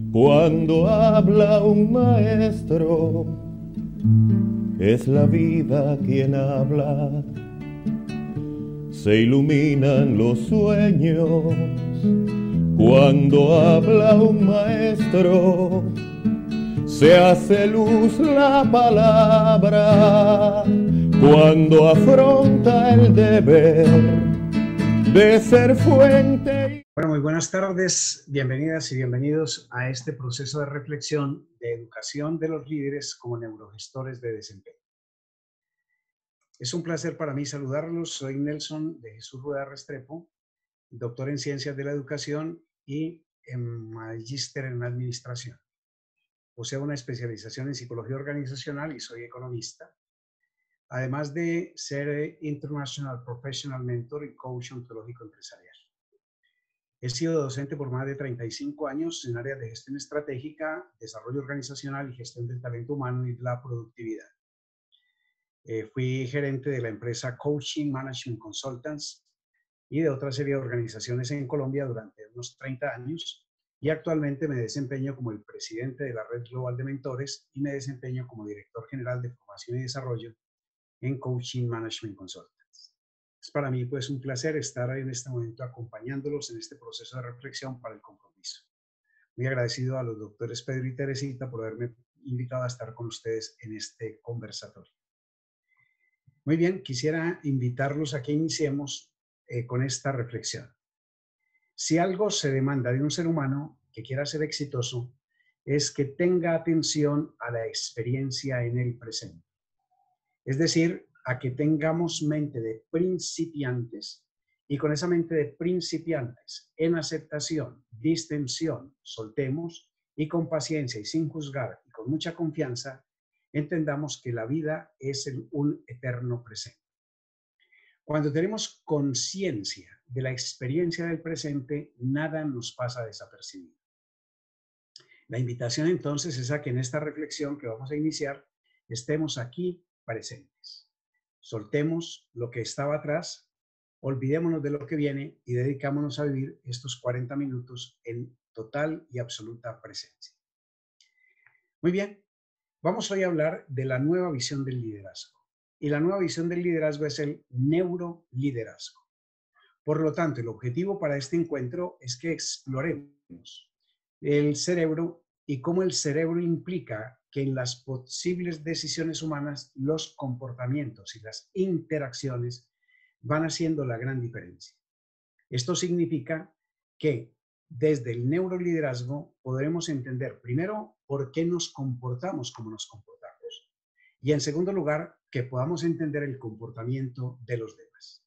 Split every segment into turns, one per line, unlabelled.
Cuando habla un maestro, es la vida quien habla. Se iluminan los sueños. Cuando habla un maestro, se hace luz la palabra. Cuando afronta el deber de ser fuente.
Bueno, muy buenas tardes, bienvenidas y bienvenidos a este proceso de reflexión de educación de los líderes como neurogestores de desempeño. Es un placer para mí saludarlos. Soy Nelson de Jesús Rueda Restrepo, doctor en Ciencias de la Educación y magíster en Administración. Poseo una especialización en Psicología Organizacional y soy economista, además de ser International Professional Mentor y Coach Ontológico Empresarial. He sido docente por más de 35 años en áreas de gestión estratégica, desarrollo organizacional y gestión del talento humano y la productividad. Fui gerente de la empresa Coaching Management Consultants y de otra serie de organizaciones en Colombia durante unos 30 años y actualmente me desempeño como el presidente de la Red Global de Mentores y me desempeño como director general de formación y desarrollo en Coaching Management Consultants. Es para mí pues un placer estar en este momento acompañándolos en este proceso de reflexión para el compromiso. Muy agradecido a los doctores Pedro y Teresita por haberme invitado a estar con ustedes en este conversatorio. Muy bien, quisiera invitarlos a que iniciemos con esta reflexión. Si algo se demanda de un ser humano que quiera ser exitoso, es que tenga atención a la experiencia en el presente. Es decir, a que tengamos mente de principiantes y con esa mente de principiantes, en aceptación, distensión, soltemos y con paciencia y sin juzgar y con mucha confianza, entendamos que la vida es un eterno presente. Cuando tenemos conciencia de la experiencia del presente, nada nos pasa desapercibido. La invitación entonces es a que en esta reflexión que vamos a iniciar, estemos aquí presentes. Soltemos lo que estaba atrás, olvidémonos de lo que viene y dedicámonos a vivir estos 40 minutos en total y absoluta presencia. Muy bien, vamos hoy a hablar de la nueva visión del liderazgo. Y la nueva visión del liderazgo es el neuroliderazgo. Por lo tanto, el objetivo para este encuentro es que exploremos el cerebro y cómo el cerebro implica que en las posibles decisiones humanas los comportamientos y las interacciones van haciendo la gran diferencia. Esto significa que desde el neuroliderazgo podremos entender primero por qué nos comportamos como nos comportamos y en segundo lugar que podamos entender el comportamiento de los demás.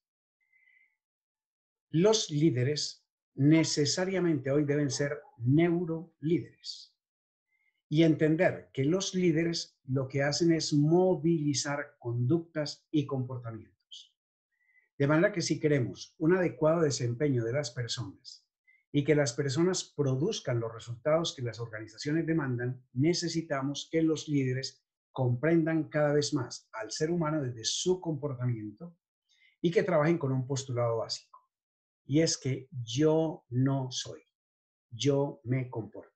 Los líderes necesariamente hoy deben ser neurolíderes. Y entender que los líderes lo que hacen es movilizar conductas y comportamientos. De manera que si queremos un adecuado desempeño de las personas y que las personas produzcan los resultados que las organizaciones demandan, necesitamos que los líderes comprendan cada vez más al ser humano desde su comportamiento y que trabajen con un postulado básico. Y es que yo no soy, yo me comporto.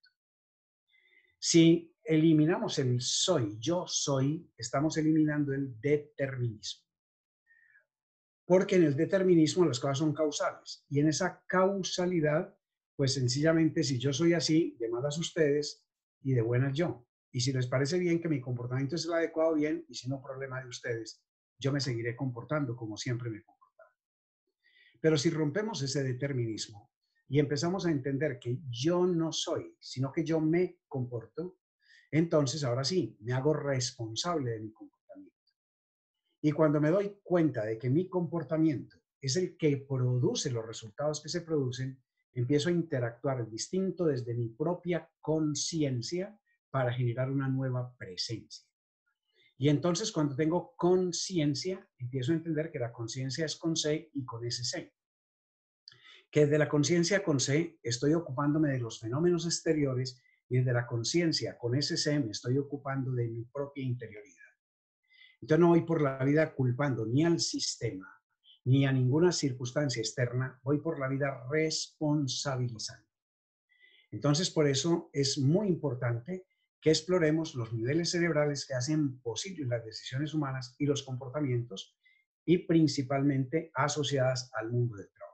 Si eliminamos el soy, yo soy, estamos eliminando el determinismo. Porque en el determinismo las cosas son causales. Y en esa causalidad, pues sencillamente si yo soy así, de malas ustedes y de buenas yo. Y si les parece bien que mi comportamiento es el adecuado, bien, y si no, problema de ustedes, yo me seguiré comportando como siempre me he comportado. Pero si rompemos ese determinismo y empezamos a entender que yo no soy, sino que yo me comporto, entonces ahora sí, me hago responsable de mi comportamiento. Y cuando me doy cuenta de que mi comportamiento es el que produce los resultados que se producen, empiezo a interactuar distinto desde mi propia conciencia para generar una nueva presencia. Y entonces cuando tengo conciencia, empiezo a entender que la conciencia es con C y con SC. Que desde la conciencia con C estoy ocupándome de los fenómenos exteriores y desde la conciencia con SC me estoy ocupando de mi propia interioridad. Entonces no voy por la vida culpando ni al sistema ni a ninguna circunstancia externa, voy por la vida responsabilizando. Entonces, por eso es muy importante que exploremos los niveles cerebrales que hacen posibles las decisiones humanas y los comportamientos, y principalmente asociadas al mundo del trabajo.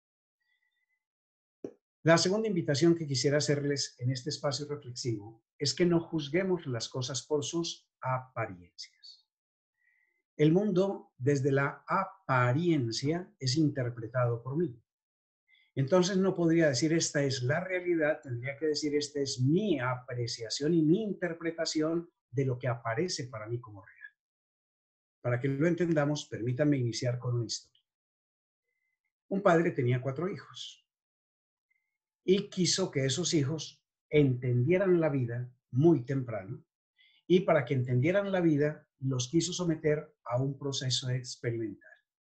La segunda invitación que quisiera hacerles en este espacio reflexivo es que no juzguemos las cosas por sus apariencias. El mundo desde la apariencia es interpretado por mí. Entonces no podría decir esta es la realidad, tendría que decir esta es mi apreciación y mi interpretación de lo que aparece para mí como real. Para que lo entendamos, permítanme iniciar con una historia. Un padre tenía 4 hijos y quiso que esos hijos entendieran la vida muy temprano, y para que entendieran la vida los quiso someter a un proceso experimental.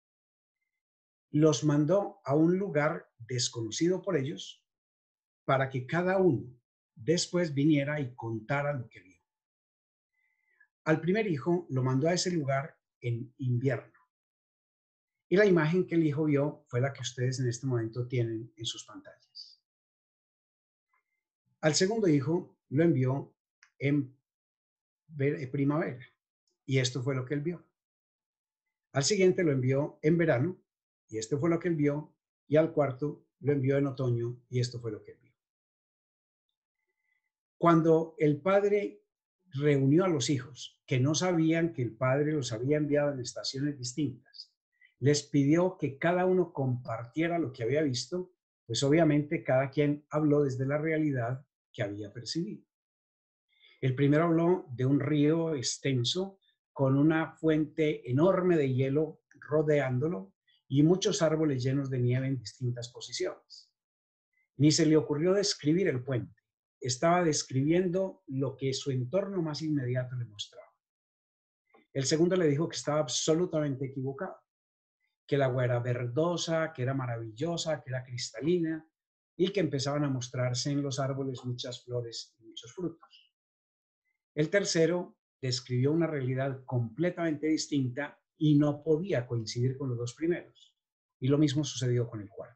Los mandó a un lugar desconocido por ellos para que cada uno después viniera y contara lo que vio. Al primer hijo lo mandó a ese lugar en invierno. Y la imagen que el hijo vio fue la que ustedes en este momento tienen en sus pantallas. Al segundo hijo lo envió en primavera y esto fue lo que él vio. Al siguiente lo envió en verano y esto fue lo que él vio. Y al cuarto lo envió en otoño y esto fue lo que él vio. Cuando el padre reunió a los hijos que no sabían que el padre los había enviado en estaciones distintas, les pidió que cada uno compartiera lo que había visto, pues obviamente cada quien habló desde la realidad que había percibido. El primero habló de un río extenso con una fuente enorme de hielo rodeándolo y muchos árboles llenos de nieve en distintas posiciones. Ni se le ocurrió describir el puente. Estaba describiendo lo que su entorno más inmediato le mostraba. El segundo le dijo que estaba absolutamente equivocado, que el agua era verdosa, que era maravillosa, que era cristalina y que empezaban a mostrarse en los árboles muchas flores y muchos frutos. El tercero describió una realidad completamente distinta y no podía coincidir con los dos primeros. Y lo mismo sucedió con el cuarto.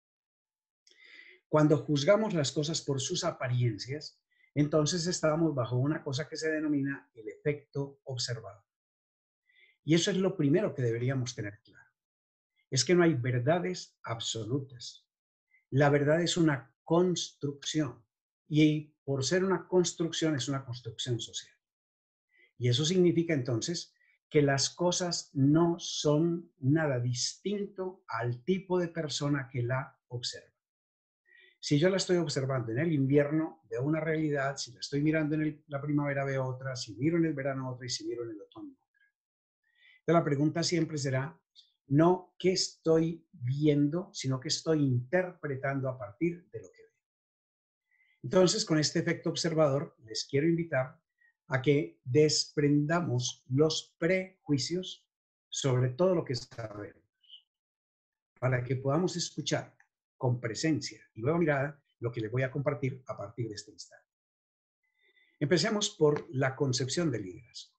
Cuando juzgamos las cosas por sus apariencias, entonces estábamos bajo una cosa que se denomina el efecto observador. Y eso es lo primero que deberíamos tener claro. Es que no hay verdades absolutas. La verdad es una construcción y por ser una construcción es una construcción social. Y eso significa entonces que las cosas no son nada distinto al tipo de persona que la observa. Si yo la estoy observando en el invierno, veo una realidad. Si la estoy mirando en la primavera, veo otra. Si miro en el verano, otra. Y si miro en el otoño, otra. Entonces, la pregunta siempre será, no qué estoy viendo, sino qué estoy interpretando a partir de lo que veo. Entonces, con este efecto observador, les quiero invitar a que desprendamos los prejuicios sobre todo lo que sabemos, para que podamos escuchar con presencia y nueva mirada lo que les voy a compartir a partir de este instante. Empecemos por la concepción del liderazgo.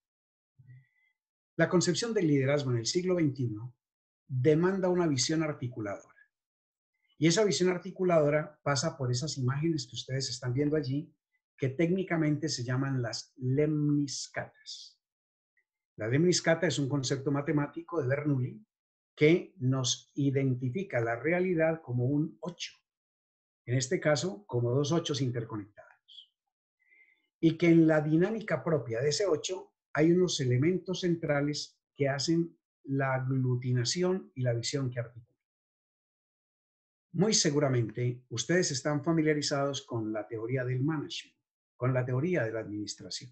La concepción del liderazgo en el siglo XXI demanda una visión articuladora. Y esa visión articuladora pasa por esas imágenes que ustedes están viendo allí, que técnicamente se llaman las lemniscatas. La lemniscata es un concepto matemático de Bernoulli que nos identifica la realidad como un 8. En este caso, como 2 ochos interconectados. Y que en la dinámica propia de ese 8 hay unos elementos centrales que hacen la aglutinación y la visión que articula. Muy seguramente ustedes están familiarizados con la teoría del management, con la teoría de la administración.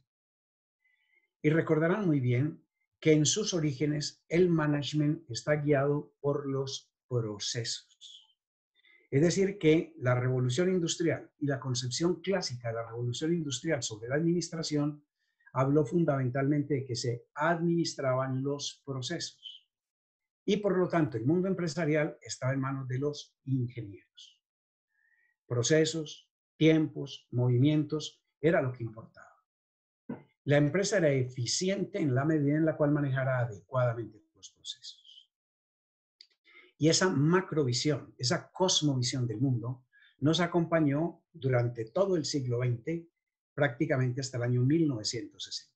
Y recordarán muy bien que en sus orígenes el management está guiado por los procesos. Es decir, que la revolución industrial y la concepción clásica de la revolución industrial sobre la administración habló fundamentalmente de que se administraban los procesos. Y por lo tanto, el mundo empresarial estaba en manos de los ingenieros. Procesos, tiempos, movimientos, era lo que importaba. La empresa era eficiente en la medida en la cual manejara adecuadamente los procesos. Y esa macrovisión, esa cosmovisión del mundo, nos acompañó durante todo el siglo XX, prácticamente hasta el año 1960.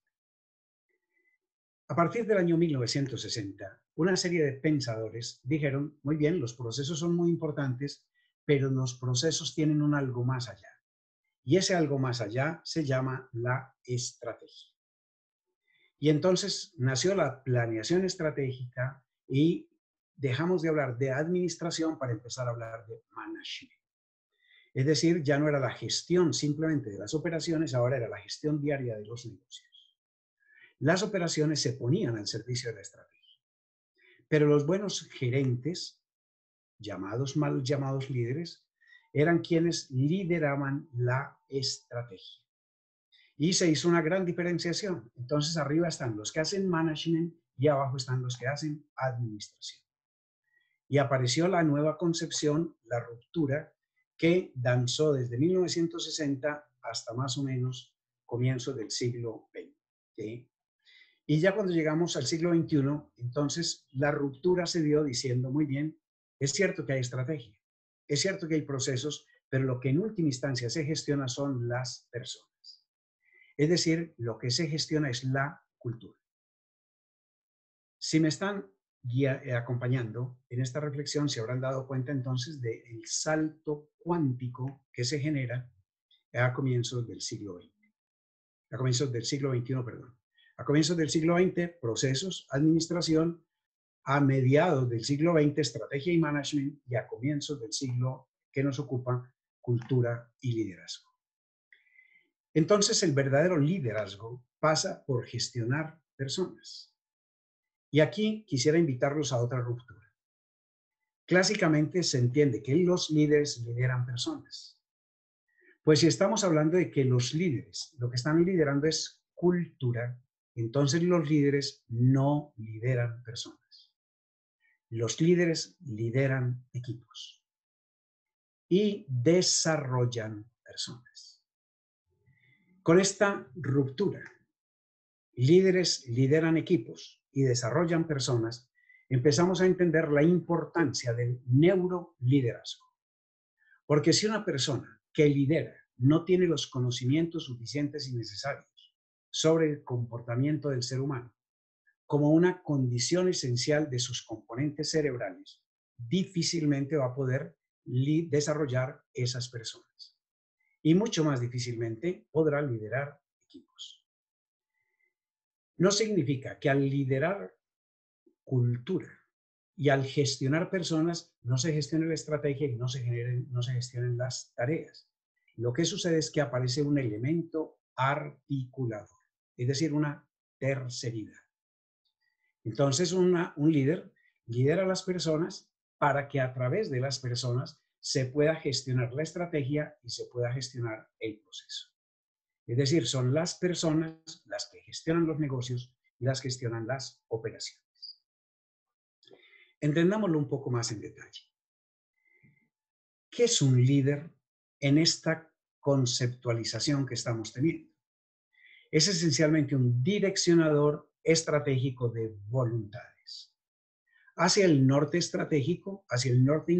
A partir del año 1960, una serie de pensadores dijeron, muy bien, los procesos son muy importantes, pero los procesos tienen un algo más allá. Y ese algo más allá se llama la estrategia. Y entonces nació la planeación estratégica y dejamos de hablar de administración para empezar a hablar de management. Es decir, ya no era la gestión simplemente de las operaciones, ahora era la gestión diaria de los negocios. Las operaciones se ponían al servicio de la estrategia. Pero los buenos gerentes, mal llamados líderes, eran quienes lideraban la estrategia. Y se hizo una gran diferenciación. Entonces arriba están los que hacen management y abajo están los que hacen administración. Y apareció la nueva concepción, la ruptura, que danzó desde 1960 hasta más o menos comienzos del siglo XX. ¿Sí? Y ya cuando llegamos al siglo XXI, entonces la ruptura se dio diciendo, muy bien, es cierto que hay estrategia, es cierto que hay procesos, pero lo que en última instancia se gestiona son las personas. Es decir, lo que se gestiona es la cultura. Si me están acompañando en esta reflexión, se habrán dado cuenta entonces del salto cuántico que se genera a comienzos del siglo XX. A comienzos del siglo XXI, perdón. A comienzos del siglo XX, procesos, administración. A mediados del siglo XX, estrategia y management. Y a comienzos del siglo que nos ocupa, cultura y liderazgo. Entonces, el verdadero liderazgo pasa por gestionar personas. Y aquí quisiera invitarlos a otra ruptura. Clásicamente se entiende que los líderes lideran personas. Pues si estamos hablando de que los líderes lo que están liderando es cultura, entonces los líderes no lideran personas. Los líderes lideran equipos y desarrollan personas. Con esta ruptura, líderes lideran equipos y desarrollan personas, empezamos a entender la importancia del neuroliderazgo. Porque si una persona que lidera no tiene los conocimientos suficientes y necesarios sobre el comportamiento del ser humano, como una condición esencial de sus componentes cerebrales, difícilmente va a poder desarrollar esas personas. Y mucho más difícilmente podrá liderar equipos. No significa que al liderar cultura y al gestionar personas no se gestione la estrategia y no se gestionen las tareas. Lo que sucede es que aparece un elemento articulador, es decir, una terceridad. Entonces, un líder lidera a las personas para que a través de las personas se pueda gestionar la estrategia y se pueda gestionar el proceso. Es decir, son las personas las que gestionan los negocios y las que gestionan las operaciones. Entendámoslo un poco más en detalle. ¿Qué es un líder en esta conceptualización que estamos teniendo? Es esencialmente un direccionador estratégico de voluntades. Hacia el norte estratégico, hacia el norte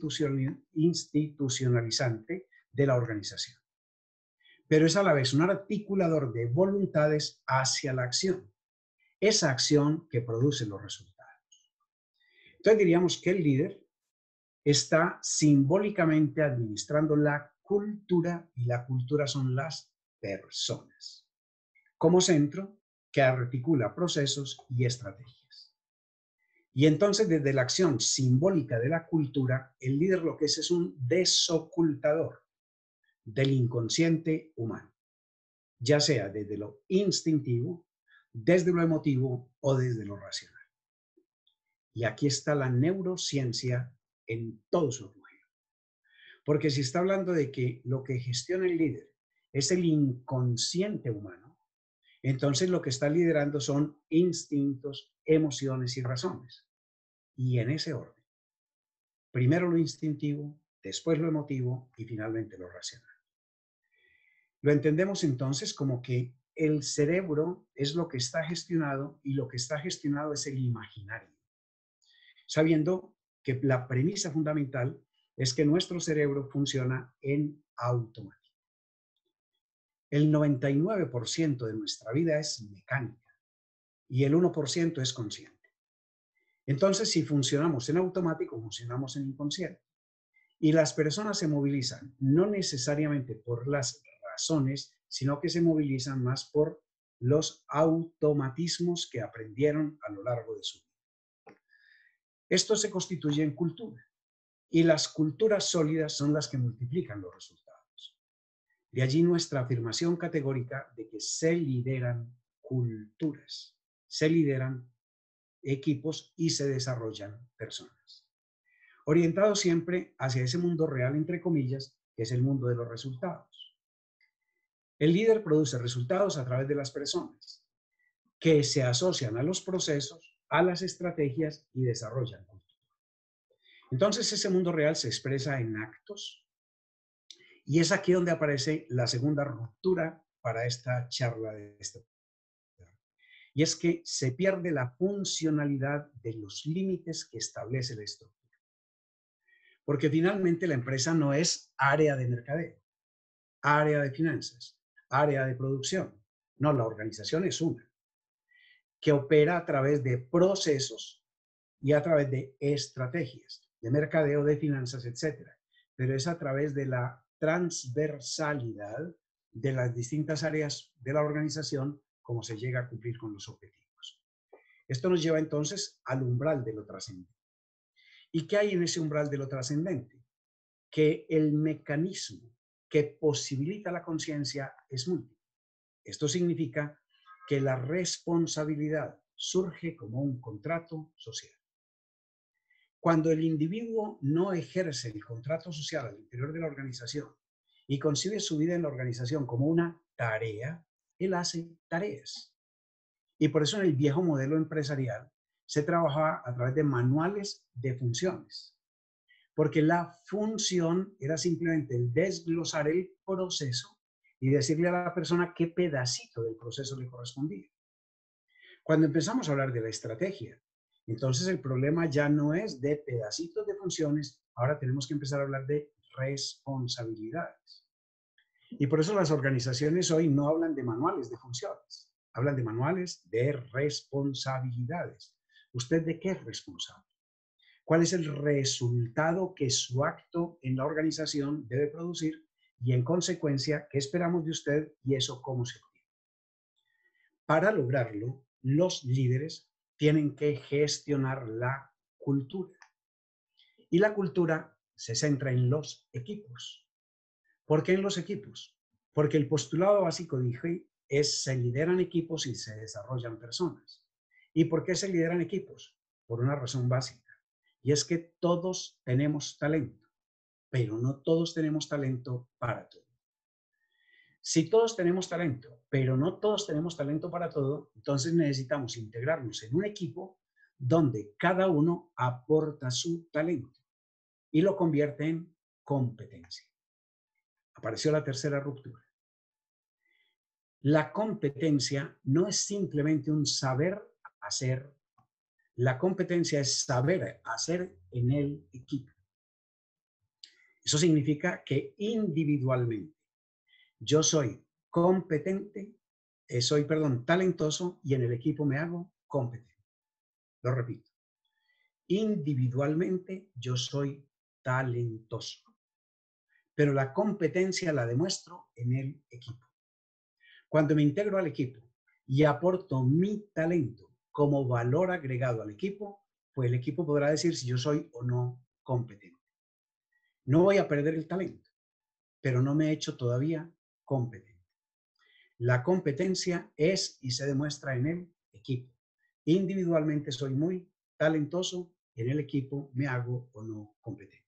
institucionalizante de la organización. Pero es a la vez un articulador de voluntades hacia la acción. Esa acción que produce los resultados. Entonces diríamos que el líder está simbólicamente administrando la cultura y la cultura son las personas. Como centro que articula procesos y estrategias. Y entonces desde la acción simbólica de la cultura, el líder lo que es un desocultador del inconsciente humano, ya sea desde lo instintivo, desde lo emotivo o desde lo racional. Y aquí está la neurociencia en todo su apogeo. Porque si está hablando de que lo que gestiona el líder es el inconsciente humano, entonces lo que está liderando son instintos, emociones y razones. Y en ese orden. Primero lo instintivo, después lo emotivo y finalmente lo racional. Lo entendemos entonces como que el cerebro es lo que está gestionado y lo que está gestionado es el imaginario. Sabiendo que la premisa fundamental es que nuestro cerebro funciona en automático. El 99% de nuestra vida es mecánica y el 1% es consciente. Entonces, si funcionamos en automático, funcionamos en inconsciente. Y las personas se movilizan no necesariamente por las razones, sino que se movilizan más por los automatismos que aprendieron a lo largo de su vida. Esto se constituye en cultura y las culturas sólidas son las que multiplican los resultados. De allí nuestra afirmación categórica de que se lideran culturas, se lideran equipos y se desarrollan personas. Orientado siempre hacia ese mundo real, entre comillas, que es el mundo de los resultados. El líder produce resultados a través de las personas que se asocian a los procesos, a las estrategias y desarrollan cultura. Entonces ese mundo real se expresa en actos y es aquí donde aparece la segunda ruptura para esta charla de este. Y es que se pierde la funcionalidad de los límites que establece la estructura. Porque finalmente la empresa no es área de mercadeo, área de finanzas, área de producción. No, la organización es una, que opera a través de procesos y a través de estrategias, de mercadeo, de finanzas, etc. Pero es a través de la transversalidad de las distintas áreas de la organización como se llega a cumplir con los objetivos. Esto nos lleva entonces al umbral de lo trascendente. ¿Y qué hay en ese umbral de lo trascendente? Que el mecanismo que posibilita la conciencia es múltiple. Esto significa que la responsabilidad surge como un contrato social. Cuando el individuo no ejerce el contrato social al interior de la organización y concibe su vida en la organización como una tarea, él hace tareas. Y por eso en el viejo modelo empresarial se trabajaba a través de manuales de funciones, porque la función era simplemente el desglosar el proceso y decirle a la persona qué pedacito del proceso le correspondía. Cuando empezamos a hablar de la estrategia, entonces el problema ya no es de pedacitos de funciones, ahora tenemos que empezar a hablar de responsabilidades. Y por eso las organizaciones hoy no hablan de manuales de funciones, hablan de manuales de responsabilidades. ¿Usted de qué es responsable? ¿Cuál es el resultado que su acto en la organización debe producir? Y en consecuencia, ¿qué esperamos de usted y eso cómo se obtiene? Para lograrlo, los líderes tienen que gestionar la cultura. Y la cultura se centra en los equipos. ¿Por qué en los equipos? Porque el postulado básico, dije, es se lideran equipos y se desarrollan personas. ¿Y por qué se lideran equipos? Por una razón básica. Y es que todos tenemos talento, pero no todos tenemos talento para todo. Si todos tenemos talento, pero no todos tenemos talento para todo, entonces necesitamos integrarnos en un equipo donde cada uno aporta su talento y lo convierte en competencia. Apareció la tercera ruptura. La competencia no es simplemente un saber hacer. La competencia es saber hacer en el equipo. Eso significa que individualmente yo soy competente, talentoso y en el equipo me hago competente. Lo repito. Individualmente yo soy talentoso, pero la competencia la demuestro en el equipo. Cuando me integro al equipo y aporto mi talento como valor agregado al equipo, pues el equipo podrá decir si yo soy o no competente. No voy a perder el talento, pero no me he hecho todavía competente. La competencia es y se demuestra en el equipo. Individualmente soy muy talentoso, en el equipo me hago o no competente.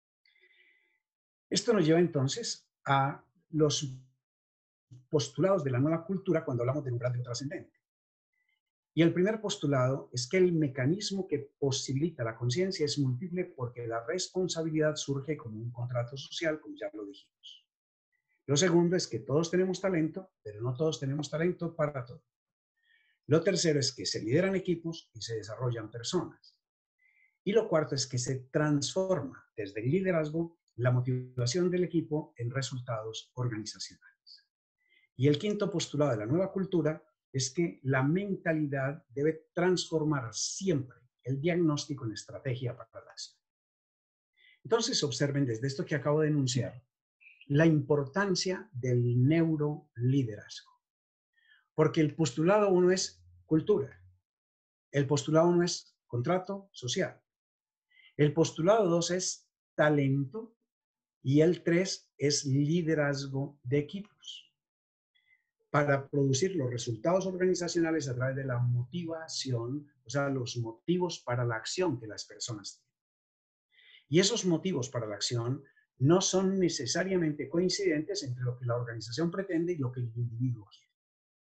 Esto nos lleva entonces a los postulados de la nueva cultura cuando hablamos del umbral de lo trascendente. Y el primer postulado es que el mecanismo que posibilita la conciencia es múltiple porque la responsabilidad surge como un contrato social, como ya lo dijimos. Lo segundo es que todos tenemos talento, pero no todos tenemos talento para todo. Lo tercero es que se lideran equipos y se desarrollan personas. Y lo cuarto es que se transforma desde el liderazgo la motivación del equipo en resultados organizacionales. Y el quinto postulado de la nueva cultura es que la mentalidad debe transformar siempre el diagnóstico en estrategia para la acción. Entonces, observen desde esto que acabo de enunciar la importancia del neuroliderazgo. Porque el postulado 1 es cultura, el postulado 1 es contrato social, el postulado 2 es talento y el 3 es liderazgo de equipos. Para producir los resultados organizacionales a través de la motivación, o sea, los motivos para la acción que las personas tienen. Y esos motivos para la acción no son necesariamente coincidentes entre lo que la organización pretende y lo que el individuo quiere.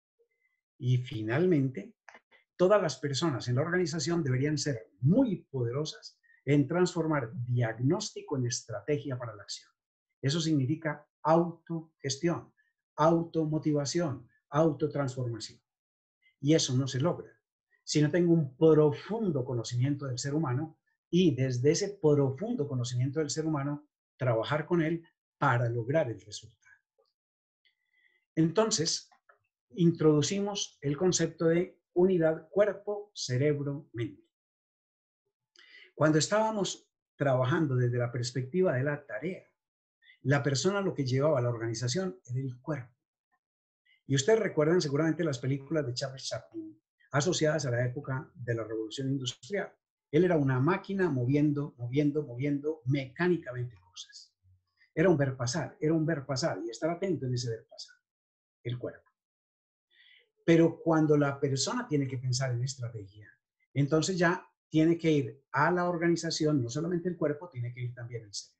Y finalmente, todas las personas en la organización deberían ser muy poderosas en transformar diagnóstico en estrategia para la acción. Eso significa autogestión, automotivación, autotransformación. Y eso no se logra si no tengo un profundo conocimiento del ser humano y desde ese profundo conocimiento del ser humano trabajar con él para lograr el resultado. Entonces, introducimos el concepto de unidad cuerpo, cerebro, mente. Cuando estábamos trabajando desde la perspectiva de la tarea, la persona lo que llevaba a la organización era el cuerpo. Y ustedes recuerdan seguramente las películas de Charles Chaplin asociadas a la época de la Revolución Industrial. Él era una máquina moviendo mecánicamente cosas. Era un ver pasar y estar atento en ese ver pasar, el cuerpo. Pero cuando la persona tiene que pensar en estrategia, entonces ya tiene que ir a la organización, no solamente el cuerpo, tiene que ir también el cerebro.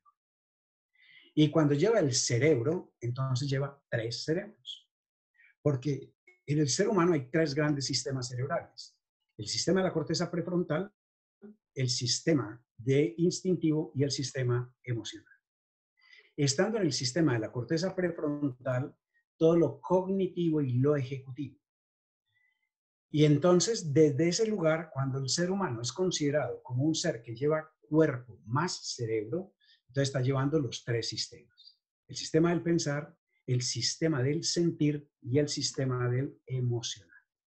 Y cuando lleva el cerebro, entonces lleva 3 cerebros. Porque en el ser humano hay 3 grandes sistemas cerebrales. El sistema de la corteza prefrontal, el sistema de instintivo y el sistema emocional. Estando en el sistema de la corteza prefrontal, todo lo cognitivo y lo ejecutivo. Y entonces, desde ese lugar, cuando el ser humano es considerado como un ser que lleva cuerpo más cerebro, entonces está llevando los 3 sistemas. El sistema del pensar, el sistema del sentir y el sistema del emocional.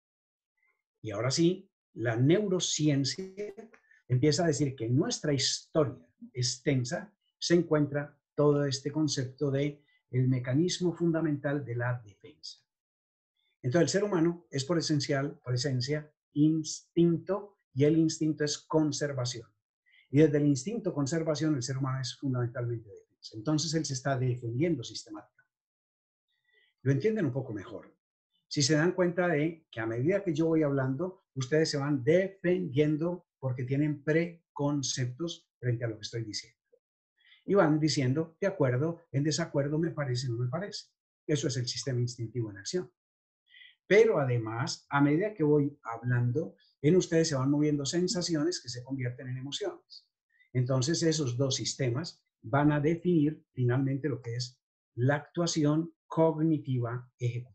Y ahora sí, la neurociencia empieza a decir que en nuestra historia extensa se encuentra todo este concepto de el mecanismo fundamental de la defensa. Entonces, el ser humano es por esencia, instinto, y el instinto es conservación. Y desde el instinto conservación, el ser humano es fundamentalmente defensa. Entonces, él se está defendiendo sistemáticamente. Lo entienden un poco mejor. Si se dan cuenta de que a medida que yo voy hablando, ustedes se van defendiendo porque tienen preconceptos frente a lo que estoy diciendo. Y van diciendo, de acuerdo, en desacuerdo, me parece, no me parece. Eso es el sistema instintivo en acción. Pero además, a medida que voy hablando, en ustedes se van moviendo sensaciones que se convierten en emociones. Entonces, esos 2 sistemas van a definir finalmente lo que es la actuación cognitiva ejecutiva.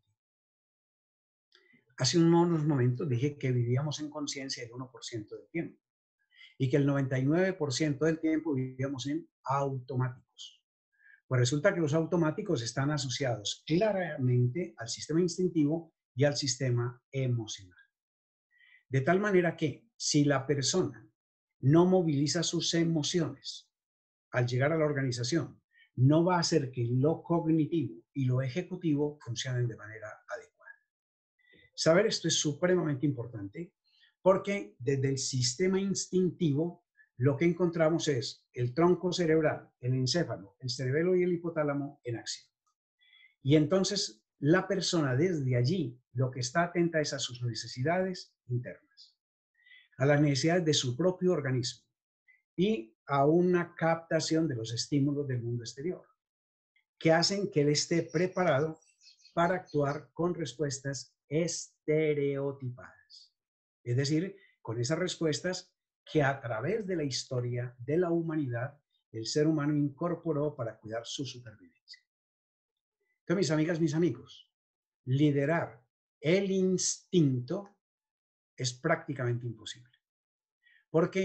Hace unos momentos dije que vivíamos en conciencia el 1% del tiempo y que el 99% del tiempo vivíamos en automáticos. Pues resulta que los automáticos están asociados claramente al sistema instintivo y al sistema emocional. De tal manera que si la persona no moviliza sus emociones al llegar a la organización, no va a hacer que lo cognitivo y lo ejecutivo funcionen de manera adecuada. Saber esto es supremamente importante porque desde el sistema instintivo lo que encontramos es el tronco cerebral, el encéfalo, el cerebelo y el hipotálamo en acción. Y entonces la persona desde allí lo que está atenta es a sus necesidades internas, a las necesidades de su propio organismo y a una captación de los estímulos del mundo exterior, que hacen que él esté preparado para actuar con respuestas estereotipadas. Es decir, con esas respuestas que a través de la historia de la humanidad el ser humano incorporó para cuidar su supervivencia. Entonces, mis amigas, mis amigos, liderar el instinto es prácticamente imposible, porque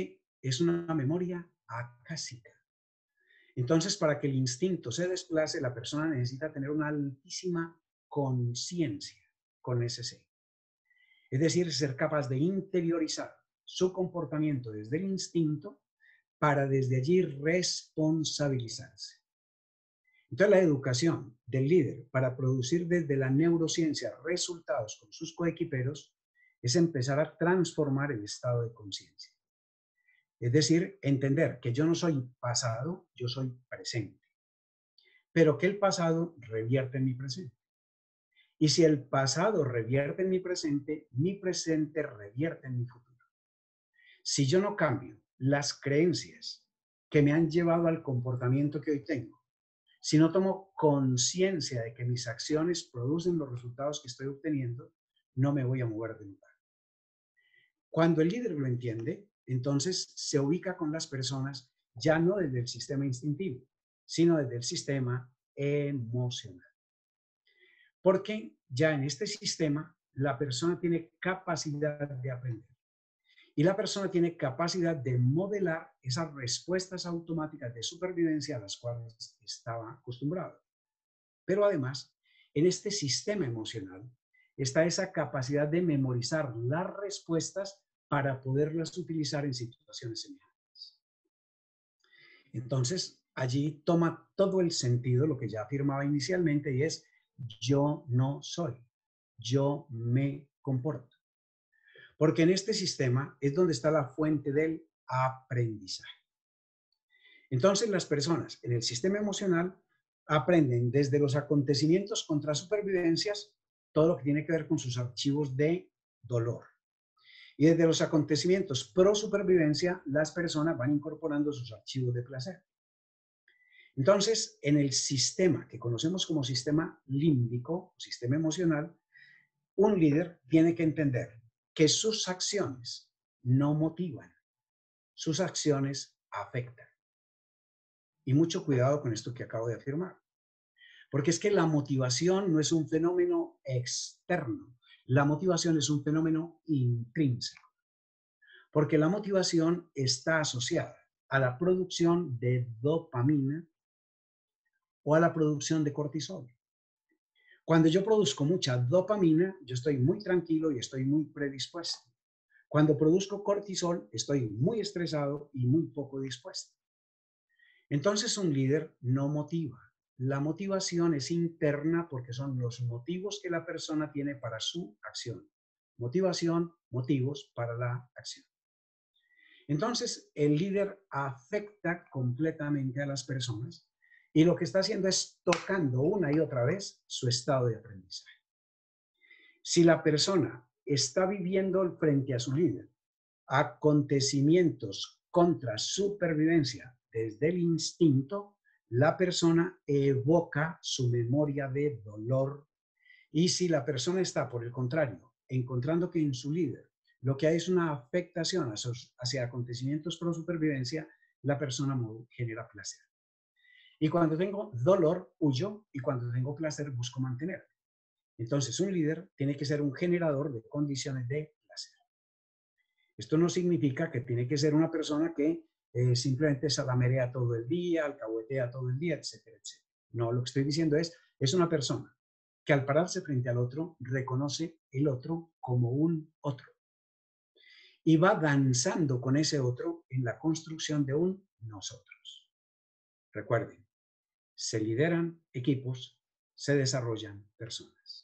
es una memoria acásica. Entonces, para que el instinto se desplace, la persona necesita tener una altísima conciencia con ese ser. Es decir, ser capaz de interiorizar su comportamiento desde el instinto para desde allí responsabilizarse. Entonces, la educación del líder para producir desde la neurociencia resultados con sus coequiperos es empezar a transformar el estado de conciencia. Es decir, entender que yo no soy pasado, yo soy presente, pero que el pasado revierte en mi presente. Y si el pasado revierte en mi presente revierte en mi futuro. Si yo no cambio las creencias que me han llevado al comportamiento que hoy tengo, si no tomo conciencia de que mis acciones producen los resultados que estoy obteniendo, no me voy a mover de lugar. Cuando el líder lo entiende, entonces se ubica con las personas ya no desde el sistema instintivo, sino desde el sistema emocional. Porque ya en este sistema la persona tiene capacidad de aprender y la persona tiene capacidad de modelar esas respuestas automáticas de supervivencia a las cuales estaba acostumbrado. Pero además, en este sistema emocional está esa capacidad de memorizar las respuestas para poderlas utilizar en situaciones semejantes. Entonces, allí toma todo el sentido lo que ya afirmaba inicialmente y es: yo no soy, yo me comporto. Porque en este sistema es donde está la fuente del aprendizaje. Entonces, las personas en el sistema emocional aprenden desde los acontecimientos contra supervivencias todo lo que tiene que ver con sus archivos de dolor. Y desde los acontecimientos pro supervivencia, las personas van incorporando sus archivos de placer. Entonces, en el sistema que conocemos como sistema límbico, sistema emocional, un líder tiene que entender que sus acciones no motivan, sus acciones afectan. Y mucho cuidado con esto que acabo de afirmar, porque es que la motivación no es un fenómeno externo, la motivación es un fenómeno intrínseco, porque la motivación está asociada a la producción de dopamina o a la producción de cortisol. Cuando yo produzco mucha dopamina, yo estoy muy tranquilo y estoy muy predispuesto. Cuando produzco cortisol, estoy muy estresado y muy poco dispuesto. Entonces, un líder no motiva. La motivación es interna porque son los motivos que la persona tiene para su acción. Motivación, motivos para la acción. Entonces, el líder afecta completamente a las personas y lo que está haciendo es tocando una y otra vez su estado de aprendizaje. Si la persona está viviendo frente a su líder acontecimientos contra supervivencia desde el instinto, la persona evoca su memoria de dolor. Y si la persona está, por el contrario, encontrando que en su líder lo que hay es una afectación hacia acontecimientos pro supervivencia, la persona genera placer. Y cuando tengo dolor, huyo, y cuando tengo placer, busco mantener. Entonces, un líder tiene que ser un generador de condiciones de placer. Esto no significa que tiene que ser una persona que simplemente salamerea todo el día, alcahuetea todo el día, etcétera, etcétera. No, lo que estoy diciendo es una persona que al pararse frente al otro, reconoce el otro como un otro. Y va danzando con ese otro en la construcción de un nosotros. Recuerden, se lideran equipos, se desarrollan personas.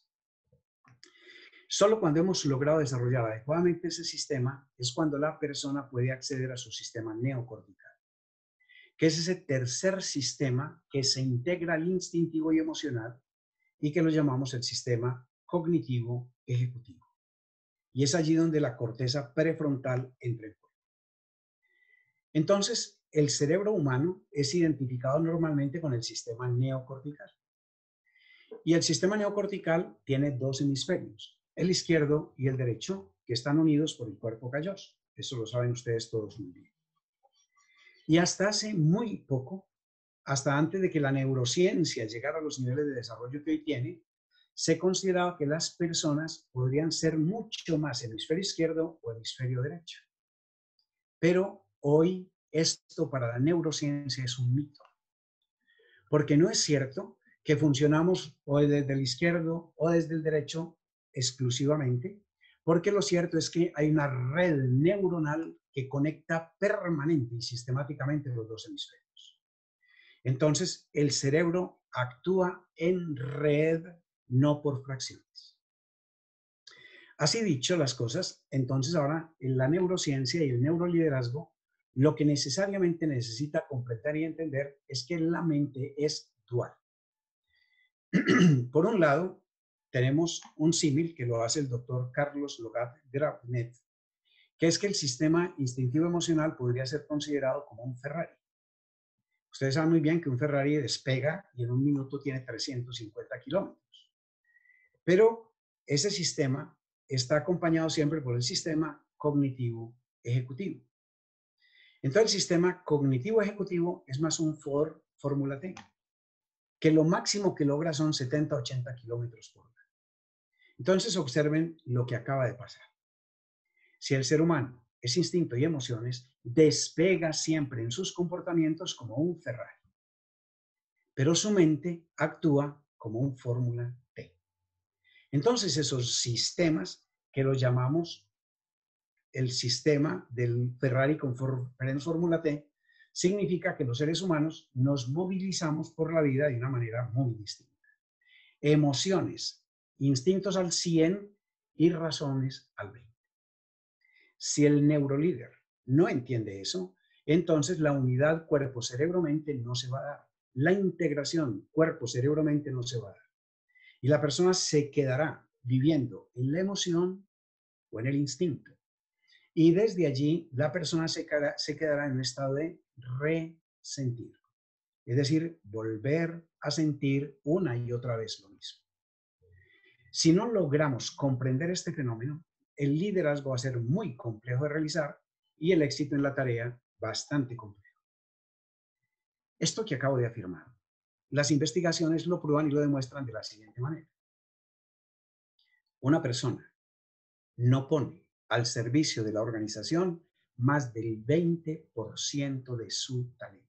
Solo cuando hemos logrado desarrollar adecuadamente ese sistema es cuando la persona puede acceder a su sistema neocortical, que es ese tercer sistema que se integra al instintivo y emocional y que lo llamamos el sistema cognitivo ejecutivo. Y es allí donde la corteza prefrontal entra en juego. Entonces, el cerebro humano es identificado normalmente con el sistema neocortical. Y el sistema neocortical tiene dos hemisferios, el izquierdo y el derecho, que están unidos por el cuerpo calloso. Eso lo saben ustedes todos muy bien. Y hasta hace muy poco, hasta antes de que la neurociencia llegara a los niveles de desarrollo que hoy tiene, se consideraba que las personas podrían ser mucho más hemisferio izquierdo o hemisferio derecho. Pero hoy esto para la neurociencia es un mito, porque no es cierto que funcionamos o desde el izquierdo o desde el derecho exclusivamente, porque lo cierto es que hay una red neuronal que conecta permanente y sistemáticamente los dos hemisferios. Entonces, el cerebro actúa en red, no por fracciones. Así dicho las cosas, entonces ahora en la neurociencia y el neuroliderazgo, lo que necesariamente necesita comprender y entender es que la mente es dual. Por un lado, tenemos un símil que lo hace el doctor Carlos Logat-Granet, que es que el sistema instintivo emocional podría ser considerado como un Ferrari. Ustedes saben muy bien que un Ferrari despega y en un minuto tiene 350 kilómetros. Pero ese sistema está acompañado siempre por el sistema cognitivo ejecutivo. Entonces el sistema cognitivo ejecutivo es más un Fórmula T, que lo máximo que logra son 70, 80 kilómetros por hora. Entonces observen lo que acaba de pasar. Si el ser humano es instinto y emociones, despega siempre en sus comportamientos como un Ferrari, pero su mente actúa como un Fórmula T. Entonces esos sistemas que los llamamos el sistema del Ferrari con Fórmula T, significa que los seres humanos nos movilizamos por la vida de una manera muy distinta. Emociones, instintos al 100 y razones al 20. Si el neurolíder no entiende eso, entonces la unidad cuerpo-cerebro-mente no se va a dar. La integración cuerpo-cerebro-mente no se va a dar. Y la persona se quedará viviendo en la emoción o en el instinto. Y desde allí la persona se quedará en un estado de resentir. Es decir, volver a sentir una y otra vez lo mismo. Si no logramos comprender este fenómeno, el liderazgo va a ser muy complejo de realizar y el éxito en la tarea bastante complejo. Esto que acabo de afirmar, las investigaciones lo prueban y lo demuestran de la siguiente manera. Una persona no pone al servicio de la organización más del 20% de su talento.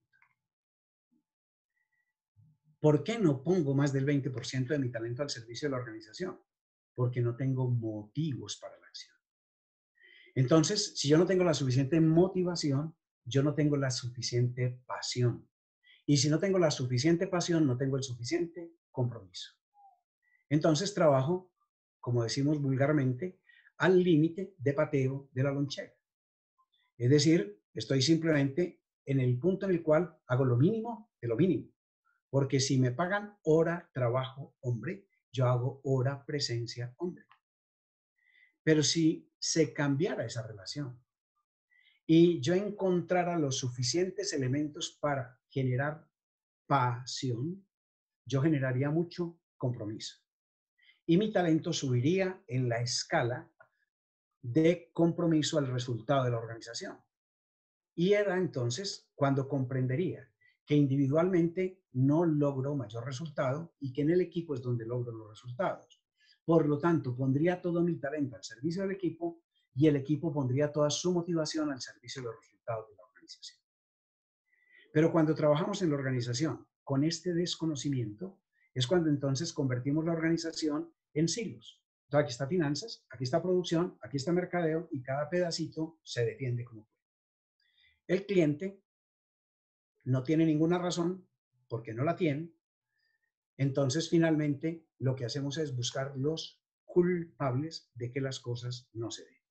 ¿Por qué no pongo más del 20% de mi talento al servicio de la organización? Porque no tengo motivos para la acción. Entonces, si yo no tengo la suficiente motivación, yo no tengo la suficiente pasión. Y si no tengo la suficiente pasión, no tengo el suficiente compromiso. Entonces trabajo, como decimos vulgarmente, al límite de pateo de la lonchera. Es decir, estoy simplemente en el punto en el cual hago lo mínimo de lo mínimo. Porque si me pagan hora trabajo hombre, yo hago hora presencia hombre. Pero si se cambiara esa relación y yo encontrara los suficientes elementos para generar pasión, yo generaría mucho compromiso. Y mi talento subiría en la escala de compromiso al resultado de la organización. Y era entonces cuando comprendería que individualmente no logro mayor resultado y que en el equipo es donde logro los resultados. Por lo tanto, pondría todo mi talento al servicio del equipo y el equipo pondría toda su motivación al servicio de los resultados de la organización. Pero cuando trabajamos en la organización con este desconocimiento, es cuando entonces convertimos la organización en silos. Entonces, aquí está finanzas, aquí está producción, aquí está mercadeo y cada pedacito se defiende como puede. El cliente no tiene ninguna razón porque no la tiene. Entonces, finalmente, lo que hacemos es buscar los culpables de que las cosas no se den.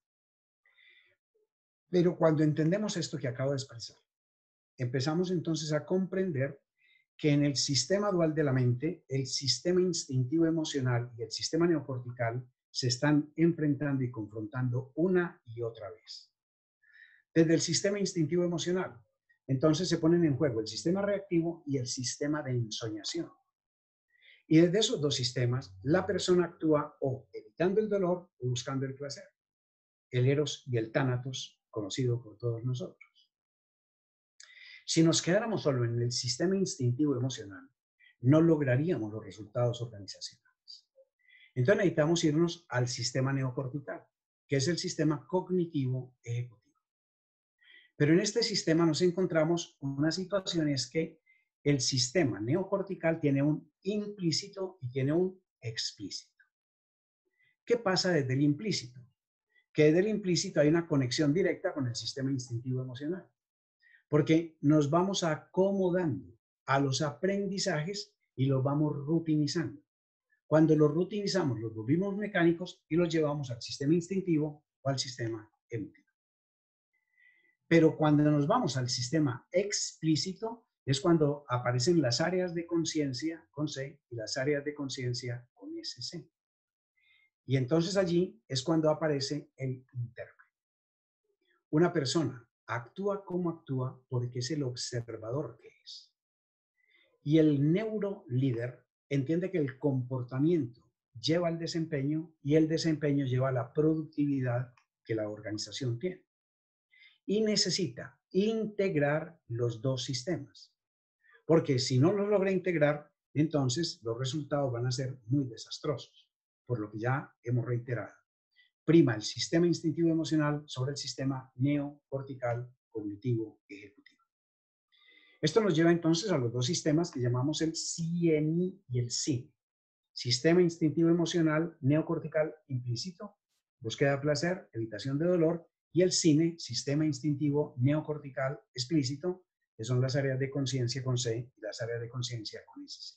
Pero cuando entendemos esto que acabo de expresar, empezamos entonces a comprender que en el sistema dual de la mente, el sistema instintivo emocional y el sistema neocortical se están enfrentando y confrontando una y otra vez. Desde el sistema instintivo emocional, entonces se ponen en juego el sistema reactivo y el sistema de ensoñación. Y desde esos dos sistemas, la persona actúa o evitando el dolor o buscando el placer. El eros y el tánatos, conocido por todos nosotros. Si nos quedáramos solo en el sistema instintivo emocional, no lograríamos los resultados organizacionales. Entonces necesitamos irnos al sistema neocortical, que es el sistema cognitivo ejecutivo. Pero en este sistema nos encontramos una situación, es que el sistema neocortical tiene un implícito y tiene un explícito. ¿Qué pasa desde el implícito? Que desde el implícito hay una conexión directa con el sistema instintivo emocional, porque nos vamos acomodando a los aprendizajes y los vamos rutinizando. Cuando los rutinizamos, los volvimos mecánicos y los llevamos al sistema instintivo o al sistema emotivo. Pero cuando nos vamos al sistema explícito es cuando aparecen las áreas de conciencia con C y las áreas de conciencia con SC. Y entonces allí es cuando aparece el intérprete. Una persona actúa como actúa porque es el observador que es. Y el neurolíder entiende que el comportamiento lleva al desempeño y el desempeño lleva a la productividad que la organización tiene. Y necesita integrar los dos sistemas, porque si no los logra integrar, entonces los resultados van a ser muy desastrosos, por lo que ya hemos reiterado. Prima el sistema instintivo emocional sobre el sistema neocortical cognitivo ejecutivo. Esto nos lleva entonces a los dos sistemas que llamamos el CNI y el CIN. Sistema instintivo emocional neocortical implícito, búsqueda de placer, evitación de dolor, y el CINE, sistema instintivo neocortical explícito, que son las áreas de conciencia con C y las áreas de conciencia con SC.